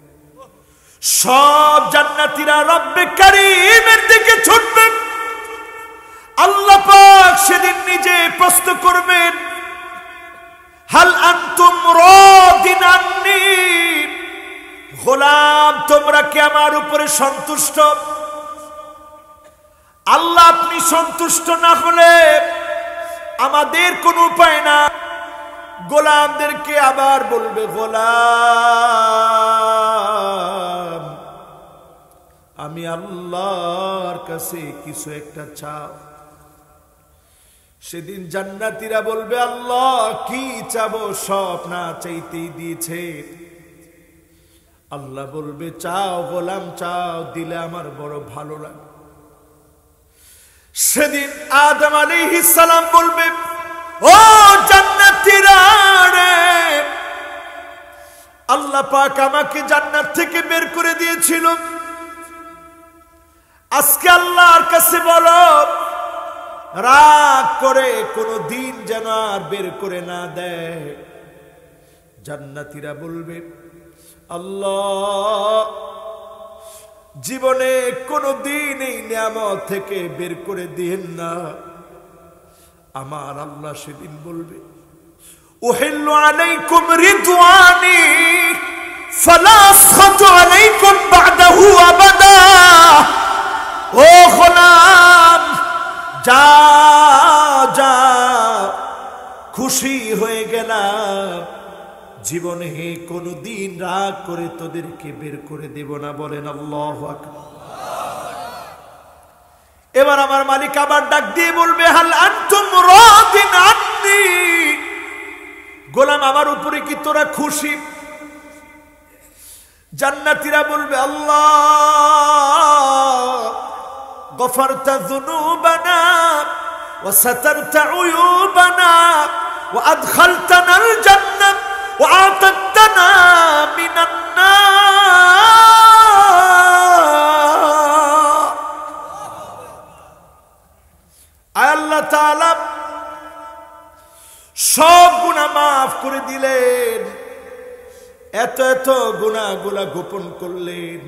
[SPEAKER 1] সব জান্নাতীরা রব্বে কারীমের দিকে ছুটবেন। আল্লাহ পাক সেদিন নিজে প্রশ্ন করবেন, হাল আনতুম রাদিন আন্নি, গোলাম তোমরা কি আমার উপরে সন্তুষ্ট? আল্লাহ আপনি সন্তুষ্ট না হলে আমাদের কোনো উপায় না। গোলামদেরকে আবার বলবে, গোলাম আমি আল্লাহর কাছে কিছু একটা চাও। সেদিন জান্নাতীরা বলবে, আল্লাহ কি চাবো? সব না চাইতেই দিয়েছে। আল্লাহ বলবে, চাও গোলাম চাও, দিলে আমার বড় ভালো লাগে। সেদিন আদম আলাইহিস সালাম বলবে, ও জান্নাতীরা রে, আল্লাহ পাক আমাকে জান্নাত থেকে বের করে দিয়েছিল, আজকে আল্লাহর কাছে বলো রাগ করে কোনো দিন যেন আর বের করে না দেয়। জান্নাতীরা বলবে, আল্লাহ জীবনে কোনো দিন এই নিয়ামত থেকে বের করে দিয়েন না। আমার আল্লাহ সেদিন বলবে, উহিল্লু আলাইকুম রিদওয়ানি ফালা আসখাতু আলাইকুম বা'দাহু আবাদা। ও গোলাম যা যা, খুশি হয়ে গেলাম, জীবনে কোনদিন রাগ করে তোদেরকে বের করে দেব না। বলেন আল্লাহু আকবার। এবার আমার মালিক আবার ডাক দিয়ে বলবে, হাল আনতুম রাদিন আন্নি, গোলাম আমার উপরে কি তোরা খুশি? জান্নাতীরা বলবে, আল্লাহ গফরতা যুনুবানা ওয়া সাতারতা উয়ুবানা ওয়া আদখালতানাল জান্নাহ ওয়া আতাকতানা মিনান নার। আল্লাহ তাআলা সব গুনাহ মাফ করে দিলেন, এত এত গুনাহগুলা গোপন করলেন।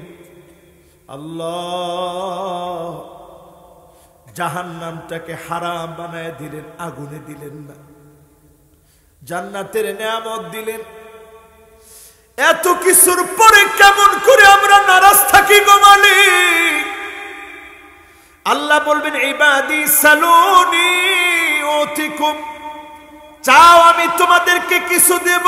[SPEAKER 1] আল্লাহ জাহান্নামটাকে হারাম বানায় দিলেন, আগুনে দিলেন না, জান্নাতের নেয়ামত দিলেন। এত কিছুর পরে কেমন করে আমরা নারাজ থাকি গো মালিক? আল্লাহ বলবেন ইবাদি সালুনি উতিকুম, চাও আমি তোমাদেরকে কিছু দেব।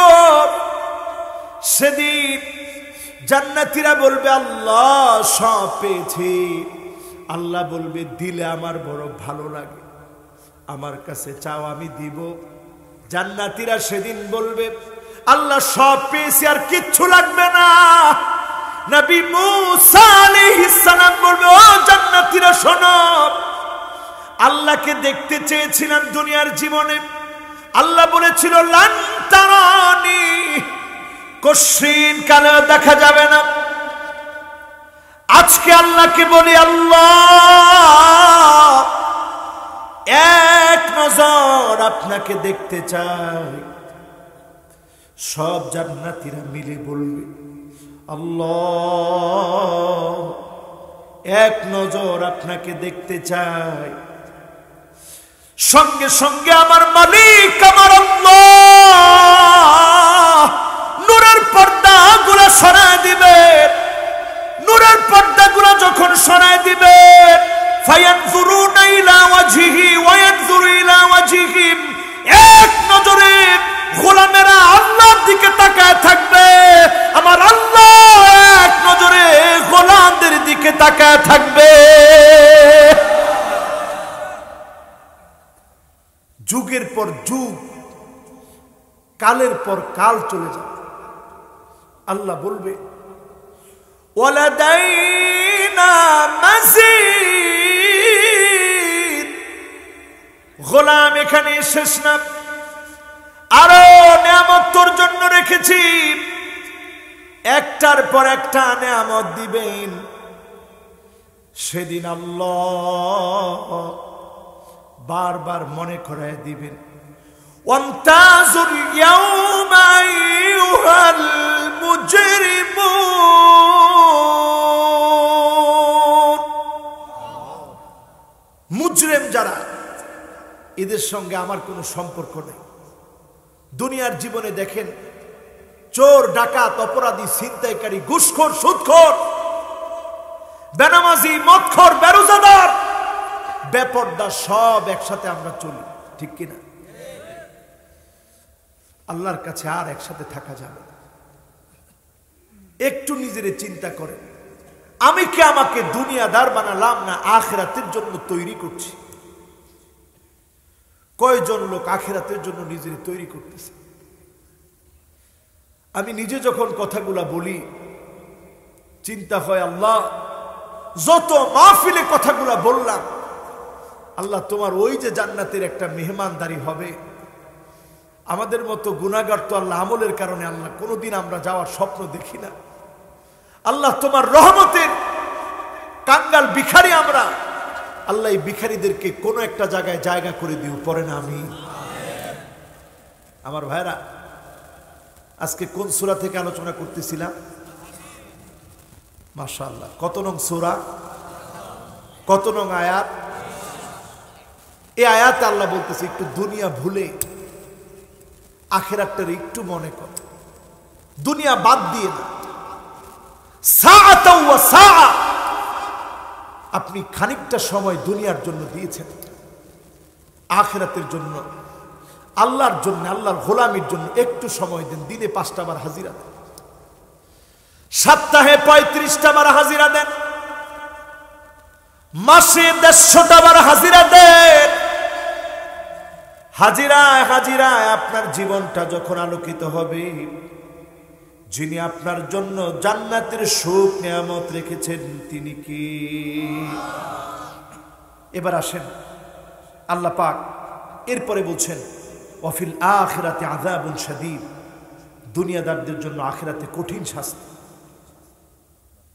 [SPEAKER 1] সেদিন জান্নাতীরা বলবে আল্লাহ সব পেয়েছি। আল্লাহ বলবে দিলে আমার বড় ভালো লাগে, আমার কাছে চাও আমি দিব। জান্নাতীরা সেদিন বলবে আল্লাহ সব পেয়েছি আর কিচ্ছু লাগবে না। নবী মুসা আলাইহিস সালাম বলবে ও জান্নাতীরা শোনো, আল্লাহকে দেখতে চেয়েছিলাম দুনিয়ার জীবনে, আল্লাহ বলেছিল লান তারানি, কশিন কালেও দেখা যাবে না। আজকে আল্লাহকে বলি আল্লাহ এক নজর আপনাকে দেখতে চাই। সব জান্নাতীরা মিলে বলবে আল্লাহ এক নজর আপনাকে দেখতে চাই। সঙ্গে সঙ্গে আমার মালিক আমার আল্লাহ নূরের পর্দাগুলো সরায় দিবে। নূরের পর্দাগুলো যখন সরায় দিবে ফায়ানজুরুনা ইলা ওয়াজহিহি ওয়া ইয়ানজুরু ইলা ওয়াজহিহিম, এক নজরে গোলামেরা আল্লাহর দিকে তাকায় থাকবে, আমার আল্লাহ এক নজরে গোলামদের দিকে তাকায় থাকবে। যুগের পর যুগ, কালের পর কাল চলে যাবে। আল্লাহ বলবে ওয়ালাদাইনা মাজিদ, গোলাম এখানে শেষ না, আরো নিয়ামত তোর জন্য রেখেছি। একটার পর একটা নিয়ামত দিবেন। সেদিন আল্লাহ বারবার মনে করায় দিবেন ওয়ামতাজুল ইয়াউমা আইয়ুহাল মুজরিমুন, মুজরিম যারা, এদের সঙ্গে আমার কোনো সম্পর্ক নেই। দুনিয়ার জীবনে দেখেন চোর, ডাকাত, অপরাধী, ছিনতাইকারী, ঘুষখোর, সুদখোর, বেনামাজি, মদখোর, বেরোজাদার, বেপরদা সব একসাথে আমরা চলি, ঠিক কিনা? আল্লাহর কাছে আর একসাথে থাকা যাবে না। একটু নিজের চিন্তা করেন, আমি কি আমাকে দুনিয়াদার বানালাম না আখিরাতের জন্য তৈরি করছি? কয়জন লোক আখিরাতের জন্য নিজের তৈরি করতেছে? আমি নিজে যখন কথাগুলা বলি চিন্তা হয় আল্লাহ যত মাহফিলে কথাগুলা বললাম, আল্লাহ তোমার ওই যে জান্নাতের একটা মেহমানদারি হবে, আমাদের মতো গুনাহগার তো আল্লাহ আমলের কারণে আল্লাহ কোনোদিন আমরা যাওয়ার স্বপ্ন দেখি না। আল্লাহ তোমার রহমতের কাঙ্গাল ভিখারি আমরা, আল্লাহ এই ভিখারিদেরকে কোনো একটা জায়গায় জায়গা করে দিও, পরে না আমি। আমার ভাইরা, আজকে কোন সূরা থেকে আলোচনা করতেছিলাম? মাশাআল্লাহ, কত নং সূরা, কত নং আয়াত? এই আয়াতে আল্লাহ বলতেছে একটু দুনিয়া ভুলে আখিরাতটার একটু মনে কর, দুনিয়া বাদ দিয়ে না। সাআতাও ওয়া সাআ, আপনি খানিকটা সময় দুনিয়ার জন্য দিয়েছেন, আখিরাতের জন্য, আল্লাহর জন্য, আল্লাহর গোলামির জন্য একটু সময় দেন। দিনে 5টা বার হাজিরা দেন, সপ্তাহে 35টা বার হাজিরা দেন, মাসে 150টা বার হাজিরা দেন। হাজিরায় হাজিরায় আপনার জীবনটা যখন আলোকিত হবে, যিনি আপনার জন্য জান্নাতের সুখ নিয়ামত রেখেছেন তিনি কি? এবার আসেন আল্লাহ পাক এরপরে বলছেন ওয়াফিল আখিরাতি আযাবুন শাদীদ, দুনিয়াদারদের জন্য আখিরাতে কঠিন শাস্তি।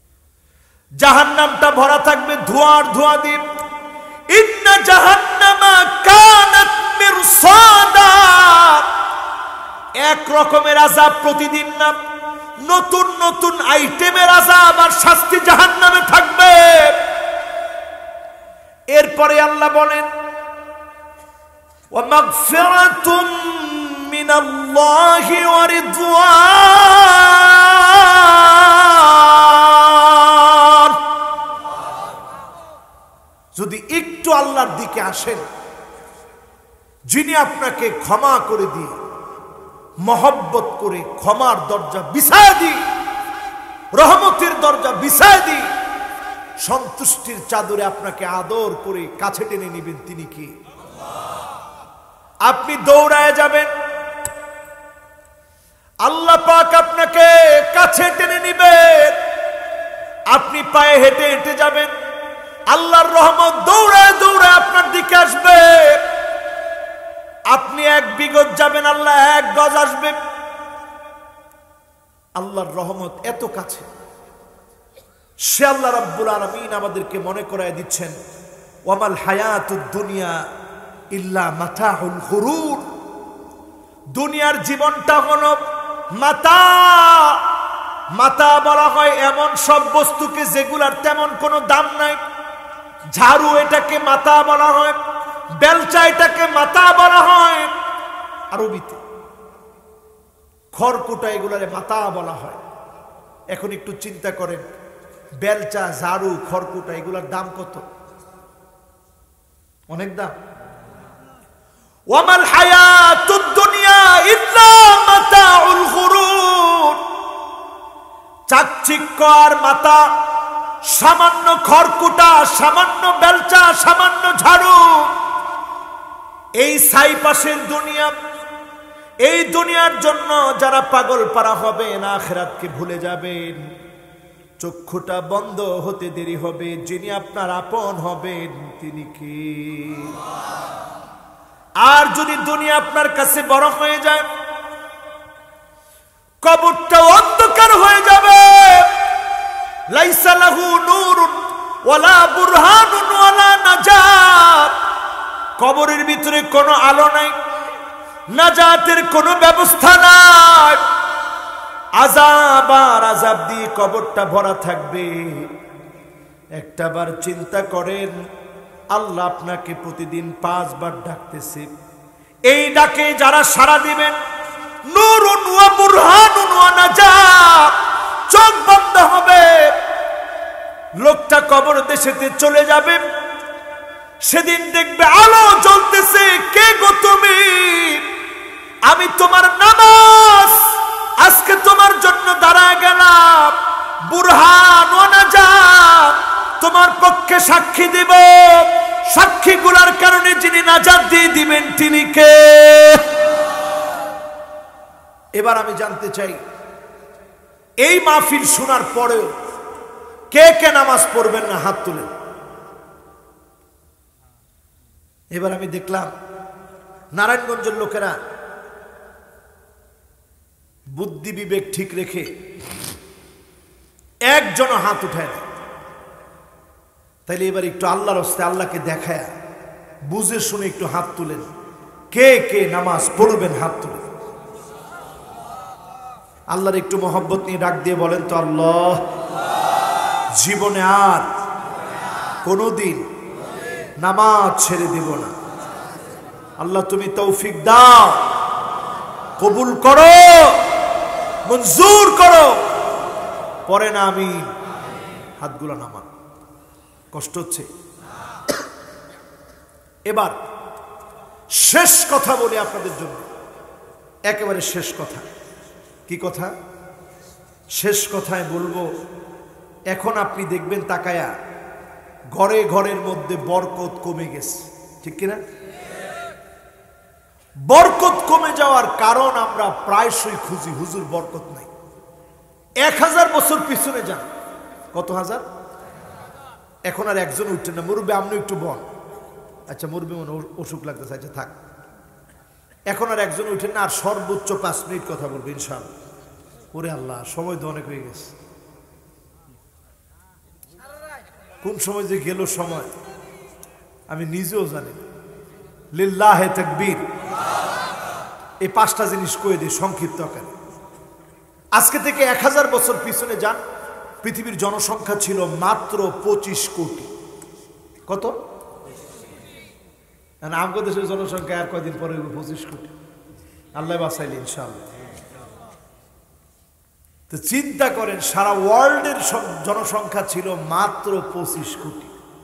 [SPEAKER 1] জাহান্নামটা ভরা থাকবে ধোঁয়ার ধোঁয়া দিয়ে। ইন্না জাহান্নামা রকমের আযাব প্রতিদিন না, নতুন নতুন আইটেমের আযাব আর শাস্তি জাহান্নামে থাকবে। এরপরে আল্লাহ বলেন ওয়া মাগফিরাতুম মিনাল্লাহি ওয়া রিদওয়ান। যদি একটু আল্লাহর দিকে আসেন, যিনি আপনাকে ক্ষমা করে দিয়ে, মহব্বত করে ক্ষমার দরজা বিছায় দি, রহমতের দরজা বিছায় দি, সন্তুষ্টির চাদরে আপনাকে আদর করে কাছে টেনে নেবেন, তিনি কি? আপনি দৌড়ায় যাবেন, আল্লাহ পাক আপনাকে কাছে টেনে নেবেন। আপনি পায়ে হেঁটে হেঁটে যাবেন, আল্লাহর রহমত দৌড়ায় দৌড়ায় আপনার দিকে আসবে। আপনি 1 বিগত যাবেন, আল্লাহ 1 গজ আসবে। আল্লাহর রহমত এত কাছে। সে আল্লাহ রাব্বুল আলামিন আমাদেরকে মনে করায় দিচ্ছেন ওয়ামাল হায়াতুদ দুনিয়া ইল্লা মাতাউল গুরুর। দুনিয়ার জীবনটা হলো মাতা। মাতা বলা হয় এমন সব বস্তুকে যেগুলার তেমন কোনো দাম নাই। ঝাড়ু এটাকে মাতা বলা হয়, বেলচা এটাকে মাতা বলা হয় আরবিতে, খড়কুটা এগুলারে মাতা বলা হয়। এখন একটু চিন্তা করেন, বেলচা, ঝাড়ু, খড়কুটা এগুলার দাম কত? অনেক দাম। ওয়ামাল হায়াতুদ দুনিয়া ইল্লা মাতাউল গুরুর। চাকচিক্য আর মাতা, সামান্য খড়কুটা, সামান্য বেলচা, সামান্য ঝাড়ু, এই ছাইপাশের দুনিয়া, এই দুনিয়ার জন্য যারা পাগল পারা হবেন, আখিরাতকে ভুলে যাবেন। চক্ষুটা বন্ধ হতে দেরি হবে, যিনি আপনার আপন হবেন তিনি কি? আর যদি দুনিয়া আপনার কাছে বড় হয়ে যায়, কবরটা অন্ধকার হয়ে যাবে। লাইসা লাহু নূরুন ওয়ালা বুরহানুন ওয়ালা নাজাত। কবরের ভিতরে কোনো আলো নাই, নাজাতের কোনো ব্যবস্থা নাই। আযাব আর আযাব দিয়ে কবরটা ভরা থাকবে। একটাবার চিন্তা করেন, আল্লাহ আপনাকে প্রতিদিন 5 বার ডাকতেছে। এই ডাকে যারা সাড়া দিবেন, নূরুন ওয়া বুরহানুন ওয়া নাজাত, চোখ বন্ধ হবে, লোকটা কবর দেশেতে চলে যাবে। সেদিন দেখবে আলো জ্বলতেছে। কে গো তুমি? আমি তোমার নামাজ আজকে তোমার জন্য দাঁড়ায় গেলাম। বুরহান ওয়া নাজাত, তোমার পক্ষে সাক্ষী দিব। সাক্ষীগুলোর কারণে যিনি নাজাত দিয়ে দিবেন তিনি কে? এবার আমি জানতে চাই, এই মাহফিল শোনার পরেও কে কে নামাজ পড়বেন না? হাত তুলেন। এবার আমি দেখলাম নারায়ণগঞ্জের লোকেরা বুদ্ধি বিবেক ঠিক রেখে একজন হাত উঠায় না। তাইলে এবার একটু আল্লাহর হস্তে আল্লাহকে দেখায় বুঝে শুনে একটু হাত তুলেন। কে কে নামাজ পড়বেন? হাত তুলেন। আল্লাহর একটু মহব্বত নিয়ে ডাক দিয়ে বলেন তো, আল্লাহ জীবনে আর কোনোদিন নামাজ ছেড়ে দেব না। আল্লাহ তুমি তৌফিক দাও, কবুল করো, মঞ্জুর করো। পরে না আমি হাতগুলো নামান। কষ্ট হচ্ছে? এবার শেষ কথা বলি আপনাদের জন্য, একেবারে শেষ কথা। কি কথা? শেষ কথায় বলবো, এখন আপনি দেখবেন তাকায়া ঘরে ঘরের মধ্যে বরকত কমে গেছে, ঠিক কিনা? বরকত কমে যাওয়ার কারণ আমরা প্রায়শই খুঁজি, হুজুর বরকত নাই। 1000 বছর পিছনে যান, কত হাজার? এখন আর একজন উঠছেন না। মুরব্বী আপনি একটু বল। আচ্ছা মুরব্বী মনে অসুখ লাগতেছে, আচ্ছা থাক। এখন আর একজন উঠেন না, আর সর্বোচ্চ 5 মিনিট কথা বলবো ইনশাআল্লাহ। ওরে আল্লাহ, সময় তো অনেক হয়ে গেছে। কোন সময় যে গেল সময় আমি নিজেও জানি। লিল্লাহে তাকবীর। এই 5টা জিনিস কয়ে দিই সংক্ষিপ্ত আকারে। আজকে থেকে 1000 বছর পিছনে যান, পৃথিবীর জনসংখ্যা ছিল মাত্র 25 কোটি। কত? আমগো দেশের জনসংখ্যা আর কয়দিন পরে 25 কোটি, আল্লাহ বাঁচাইলে ইনশাআল্লাহ। তো চিন্তা করেন, সারা ওয়ার্ল্ডের জনসংখ্যা ছিল মাত্র 25 কোটি।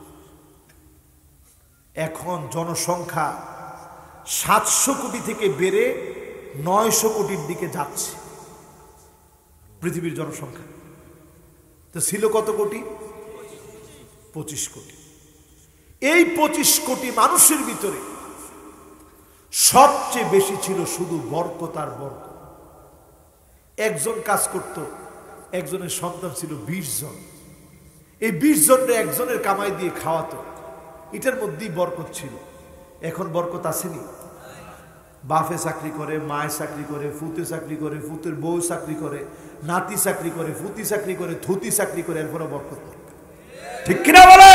[SPEAKER 1] এখন জনসংখ্যা 700 কোটি থেকে বেড়ে 900 কোটির দিকে যাচ্ছে পৃথিবীর জনসংখ্যা। তো ছিল কত কোটি? 25 কোটি। এই 25 কোটি মানুষের ভিতরে সবচেয়ে বেশি ছিল শুধু বরকত আর বরকত। একজন কাজ করত, একজনের সন্তান ছিল 20 জন। এই 20 জনরে একজনের কামাই দিয়ে খাওয়াতো, এটার মধ্যেই বরকত ছিল। এখন বরকত আসেনি। বাপে চাকরি করে, মায়ে চাকরি করে, ফুতে চাকরি করে, ফুতের বউ চাকরি করে, নাতি চাকরি করে, ফুতি চাকরি করে, থুতি চাকরি করে, এরপরে বরকত নেই। ঠিক কিনা বলে?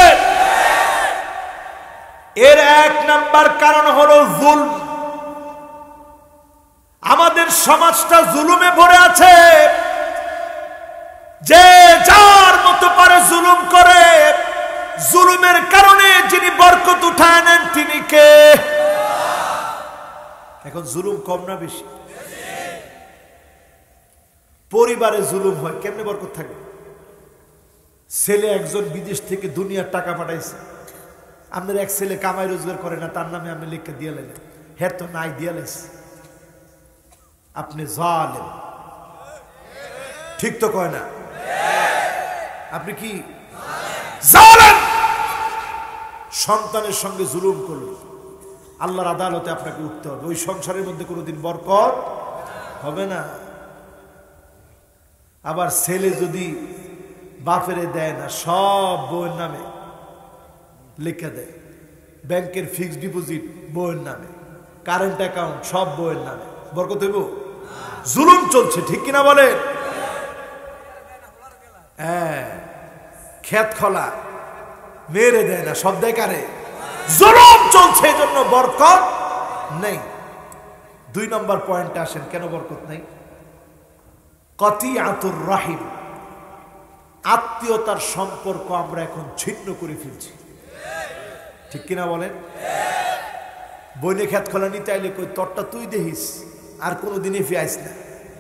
[SPEAKER 1] এর 1 নাম্বার কারণ হলো জুলম। আমাদের সমাজটা জুলুমে ভরে আছে। যে যার মতো পারে জুলুম করে। জুলুমের কারণে যিনি বরকত উঠায় নেন তিনি কে? এখন জুলুম কম না বেশি? পরিবারে জুলুম হয়, কেমনে বরকত থাকে? ছেলে একজন বিদেশ থেকে দুনিয়ার টাকা পাঠাইছে, আপনার এক ছেলে কামাই রোজগার করে না, তার নামে আপনি লিখে দিয়ে লেন, হ্যাঁ তো নাই দিয়ে লেস, আপনি জালেম। ঠিক তো কয় না? আপনি কি জালেম? সন্তানের সঙ্গে জুলুম করলেন, আল্লাহর আদালতে আপনাকে উঠতে হবে। ওই সংসারের মধ্যে কোনোদিন বরকত হবে না। আবার ছেলে যদি বাপেরে দেয় না, সব বউয়ের নামে লিখে দেয়, ব্যাংকের ফিক্সড ডিপোজিট বউয়ের নামে, কারেন্ট অ্যাকাউন্ট সব বউয়ের নামে, বরকত হইব? জুলুম চলছে, ঠিক কিনা বলেন? হ্যাঁ, ক্ষেত খোলা মেরে দেয় না, সব দেয় কারে? জুলুম চলছে, এজন্য বরকত নেই। 2 নম্বর পয়েন্টে আসেন, কেন বরকত নেই? কতিআতুর রাহিম, আত্মীয়তার সম্পর্ক আমরা এখন ছিন্ন করে ফেলছি। ঠিক কিনা বলেন? বইনে ক্ষেত খোলা নিতে আইলে কই, তোরটা তুই দেখিস, আর কোনোদিনই ফিয়াইস না,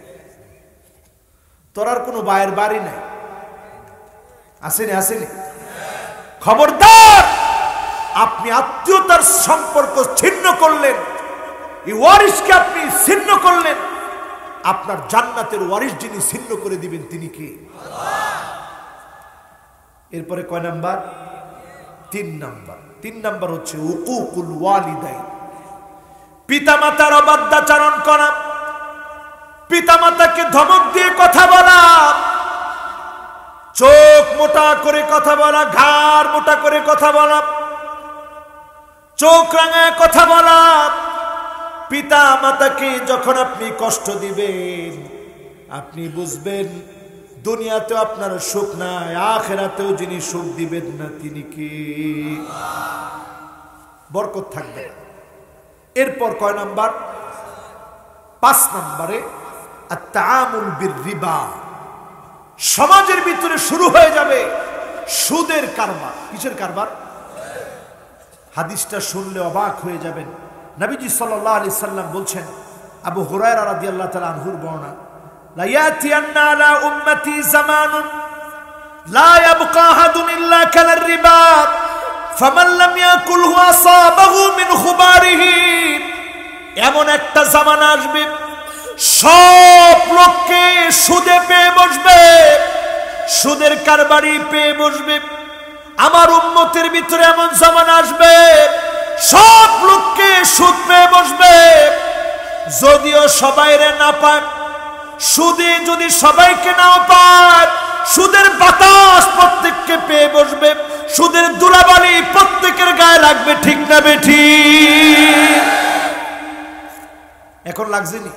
[SPEAKER 1] তোর আর কোনো বায়ের বাড়ি নাই, আসেনি? আসেনি? খবরদার, আপনি আত্মীয়তার সম্পর্ক ছিন্ন করলেন, এই ওয়ারিসকে আপনি ছিন্ন করলেন, আপনার জান্নাতের ওয়ারিস যিনি ছিন্ন করে দিবেন তিনি কে? এরপরে কয় নাম্বার? 3 নাম্বার। 3 নাম্বার হচ্ছে উকুকুল ওয়ালিদাইন, পিতামাতার অবাধ্যাচরণ করা, পিতামাতাকে ধমক দিয়ে কথা বলা, চোখ মোটা করে কথা বলা, ঘাড় মোটা করে কথা বলা, চোখ রাঙায় কথা বলা। পিতা মাতাকে যখন আপনি কষ্ট দিবেন, আপনি বুঝবেন দুনিয়াতেও আপনার সুখ নাই, আখিরাতেও যিনি সুখ দিবেন না তিনি কে? বরকত থাকবে। এরপর কয় নাম্বার? 5 নম্বরে আত-তাআমুল বির-রিবা, সমাজের ভিতরে শুরু হয়ে যাবে সুদের কারবার। কিসের কারবার? হাদিসটা শুনলে অবাক হয়ে যাবেন। নবীজি সাল্লাল্লাহু আলাইহি সাল্লাম বলছেন, আবু হুরায়রা রাদিয়াল্লাহু তাআলা আনহুর বর্ণনা, লা ইয়াতিয়ান্না আলা উম্মতি জামানুন লা ইয়াবকা আহাদুন ইল্লা কালার রিবা ফামান লাম ইয়াকুলহু আসাবাহু মিন খুবারিহি। এমন একটা জামানা আসবে, সব লোককে সুদে পেয়ে বসবে, সুদের কারবারি পেয়ে বসবে। আমার উম্মতের ভিতরে এমন জামানা আসবে, সব লোককে সুদ পেয়ে বসবে, যদিও সবাইরে না পায়, সুদে যদি সবাইকে নাও পায়, সুদের বাতাস প্রত্যেককে পেয়ে বসবে, সুদের ধুলাবালি প্রত্যেকের গায়ে লাগবে। ঠিক না বেঠিক? এখন লাগছেনি?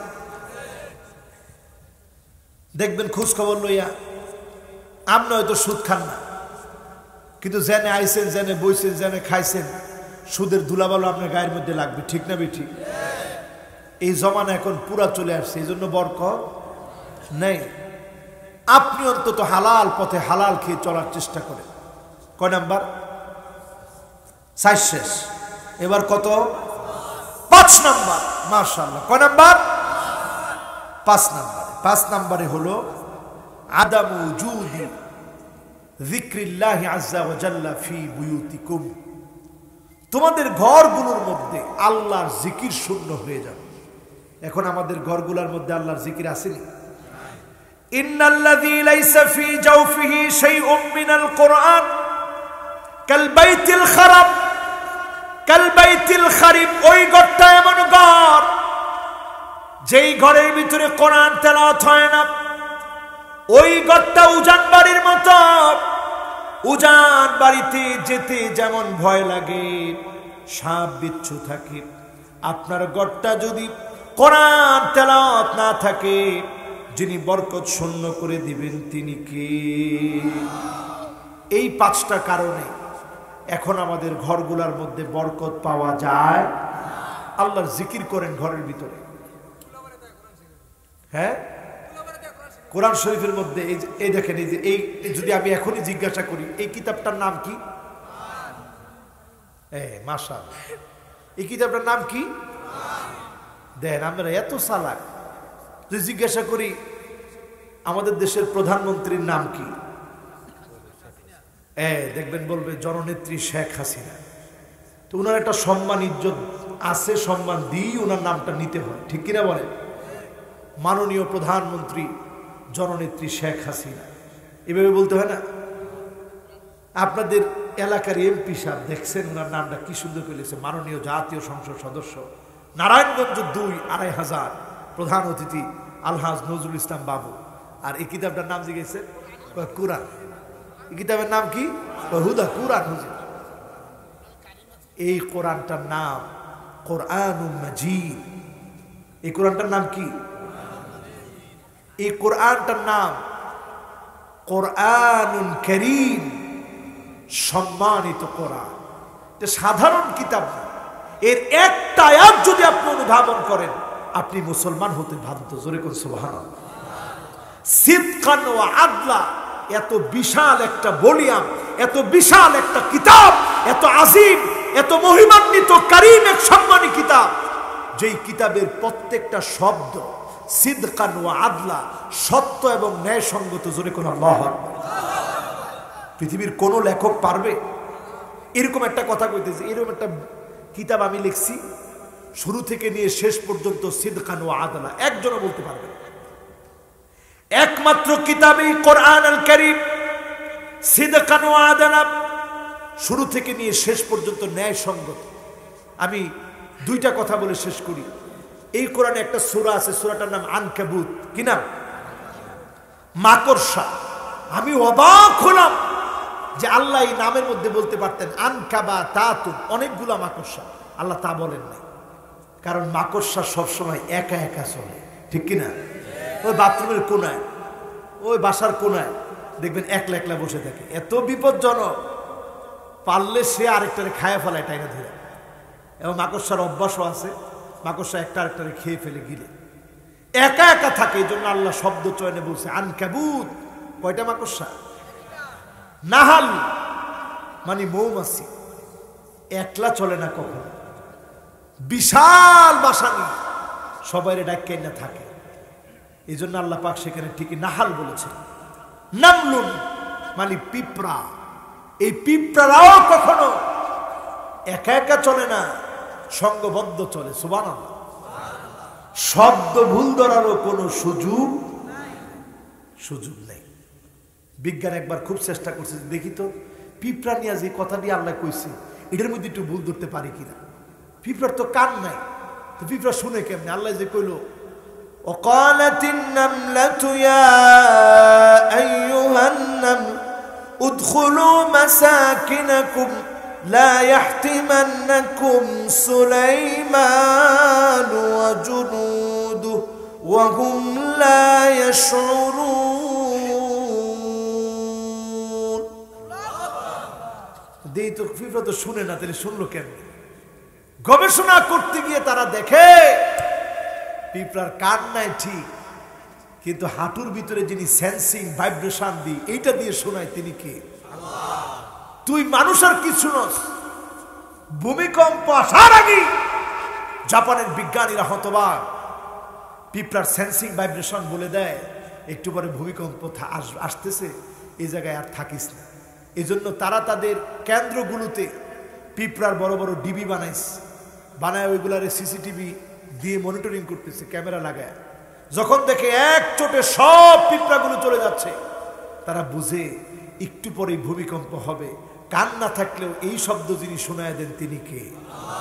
[SPEAKER 1] দেখবেন খোঁজ খবর লইয়া, আপনি হয়তো সুদ খান না, কিন্তু জেনে আইছেন, জেনে বইছেন, জেনে খাইছেন, সুদের ধুলাবালো আপনার গায়ের মধ্যে লাগবে। ঠিক না বেঠিক? এই জমানা এখন পুরা চলে আসছে, এই জন্য বরকত নেই। আপনি অন্তত হালাল পথে হালাল খেয়ে চলার চেষ্টা করেন। কয় নাম্বার? 4 শেষ। এবার কত? 5 নাম্বার। মাশাআল্লাহ। কয় নাম্বার? 5 নাম্বার। 5 নাম্বারে হলো আদামু উজুদি যিকরিল্লাহি আযজা ওয়া জাল্লা ফি বুয়ুতিকুম। তোমাদের ঘরগুলোর মধ্যে আল্লাহর জিকির শূন্য হয়ে যাবে। এখন আমাদের ঘরগুলোর মধ্যে আল্লাহর জিকির আসেনি? ইন্নাল্লাযী লাইসা ফি জাওফিহি শাইউম মিনাল কুরআন কাল বাইতিল খারাব কাল বাইতিল খারিব। ওই ঘরটা এমন ঘর যেই ঘরের ভিতরে কোরআন তেলাওয়াত হয় না, ওই ঘরটা উজান বাড়ির মতো। উজান বাড়িতে যেতে যেমন ভয় লাগে, সাপ বিচ্ছু থাকে, আপনার ঘরটা যদি কোরআন তেলাওয়াত না থাকে, যিনি বরকত শূন্য করে দিবেন তিনি কে? এই 5টা কারণে এখন আমাদের ঘরগুলোর মধ্যে বরকত পাওয়া যায়। আল্লাহর জিকির করেন ঘরের ভিতরে। হ্যাঁ, কোরআন শরীফের মধ্যে এই দেখেন, এই যে এই যদি আমি এখনই জিজ্ঞাসা করি এই কিতাবটার নাম কি? মাশাআল্লাহ, এই কিতাবটার নাম কি? দেন, আমরা এত চালাক যে জিজ্ঞাসা করি আমাদের দেশের প্রধানমন্ত্রীর নাম কি, দেখবেন বলবে জননেত্রী শেখ হাসিনা। তো ওনার একটা সম্মান ইজ্জত আছে, সম্মান দিয়ে ওনার নামটা নিতে হয়, ঠিক কিনা বলেন? মাননীয় প্রধানমন্ত্রী জননেত্রী শেখ হাসিনা, এভাবে বলতে হয় না? আপনাদের এলাকার এমপি সাহেব দেখছেন ওনার নামটা কি সুন্দর করে লিখছে, মাননীয় জাতীয় সংসদ সদস্য নারায়ণগঞ্জ 2-2500 প্রধান অতিথি আলহাজ নজরুল ইসলাম বাবু। আর এই কিতাবটার নাম জিজ্ঞেসে কুরআন। এই কিতাবের নাম কি? হুদা কুরআন হুজুর। এই কোরআনটার নাম কোরআনুল মাজিদ। এই কোরআনটার নাম কি? এই কোরআনটার নাম কোরআনুল কারীম, সম্মানিত কোরআন। এটা সাধারণ কিতাব না। এর একটা আয়াত যদি আপনি অনুধাবন করেন, আপনি মুসলমান হতে বাধ্য। জোরে কোন সুবহানাল্লাহ। সিদকান ওয়া আদলা, এত বিশাল একটা ভলিউম, এত বিশাল একটা কিতাব, এত আজিম, এত মহিমান্বিত কারীম এক সম্মানী কিতাব, যেই কিতাবের প্রত্যেকটা শব্দ সিদকান ওয়া আদলা, সত্য এবং ন্যায়সঙ্গত। জোরে কোন আল্লাহু আকবার। পৃথিবীর কোন লেখক পারবে এরকম একটা কথা কইতেছে? এরকম একটা কিতাব আমি লিখছি, শুরু থেকে নিয়ে শেষ পর্যন্ত সিদকান ওয়া আদলা, একজনও বলতে পারবে না। একমাত্র কিতাবই কোরআনুল কারীম, সিদকান ওয়া আদলা, শুরু থেকে নিয়ে শেষ পর্যন্ত ন্যায়সঙ্গত। আমি 2টা কথা বলে শেষ করি। এই কোরআনে একটা সূরা আছে, সূরাটার নাম আনকাবুত। কি নাম? মাকড়সা। আমি অবাক হলাম যে আল্লাহ এই নামের মধ্যে বলতে পারতেন আনকাবা তাতুন, অনেকগুলা মাকড়সা। আল্লাহ তা বলেন নাই, কারণ মাকড়সা সবসময় একা একা চলে, ঠিক কিনা? ওই বাথরুমের কোনায়, ওই বাসার কোনায় দেখবেন একলা একলা বসে থাকে। এত বিপজ্জনক, পারলে সে আরেকটারে খায়া ফেলায় টাইনা ধরে। এবং মাকড়সার অভ্যাসও আছে, মাকড়সা একটা আরেকটারে খেয়ে ফেলে গিলে একা একা থাকে। এই জন্য আল্লাহ শব্দ চয়নে বলছে আনকাবুত। কয়টা মাকড়সা? নাহাল মানে মৌমাছি, একলা চলে না কখনো, বিশাল বাসা নিয়ে সবাই ডাক্কে না থাকে। এই জন্য আল্লাহ পাক সেখানে ঠিকই নাহাল বলেছে। নামলুন মানে পিঁপড়া। এই পিঁপড়ারাও কখনো একা একা চলে না, সঙ্গবদ্ধ চলে। সুবহানাল্লাহ। শব্দ ভুল ধরারও কোনো সুযোগ নেই। বিজ্ঞান একবার খুব চেষ্টা করছে, দেখি তো পিঁপড়া নিয়ে যে কথাটি আল্লাহ কইছে এটার মধ্যে একটু ভুল ধরতে পারি কিনা। পিঁপড়ার তো কান নাই, তো পিঁপড়া শুনে কেমনে? আল্লাহ যে কইলো ওয়াকালাতিন নামলাতু ইয়া আইয়ুহান নামল উদখুলু মাসাকিনাকুম লা ইয়াহতিমান্নাকুম সুলাইমান ওয়া জুনুদুহু ওয়া হুম লা ইয়াশউরুন। দেই তো পিঁপড়া তো শুনে না, তাহলে শুনলো কেমনে? গবেষণা করতে গিয়ে তারা দেখে পিঁপড়ার কান নাই ঠিক, কিন্তু হাঁটুর ভিতরে যিনি সেন্সিং ভাইব্রেশন দি এইটা দিয়ে শোনায় তিনি কে? তুই মানুষ আর কিছু নস। ভূমিকম্প আসার আগে জাপানের বিজ্ঞানীরা হতবাক, পিঁপড়ার সেন্সিং ভাইব্রেশন বলে দেয় একটু পরে ভূমিকম্প আসতেছে, এই জায়গায় আর থাকিস না। এই জন্য তারা তাদের কেন্দ্রগুলোতে পিঁপড়ার বড় বড় ডিবি বানায় ওইগুলারে সিসিটিভি দিয়ে মনিটরিং করতেছে, ক্যামেরা লাগায়। যখন দেখে এক চোটে সব পিঁপড়াগুলো চলে যাচ্ছে, তারা বুঝে একটু পরেই ভূমিকম্প হবে। কান না থাকলেও এই শব্দ যিনি শোনায় দেন তিনি কে?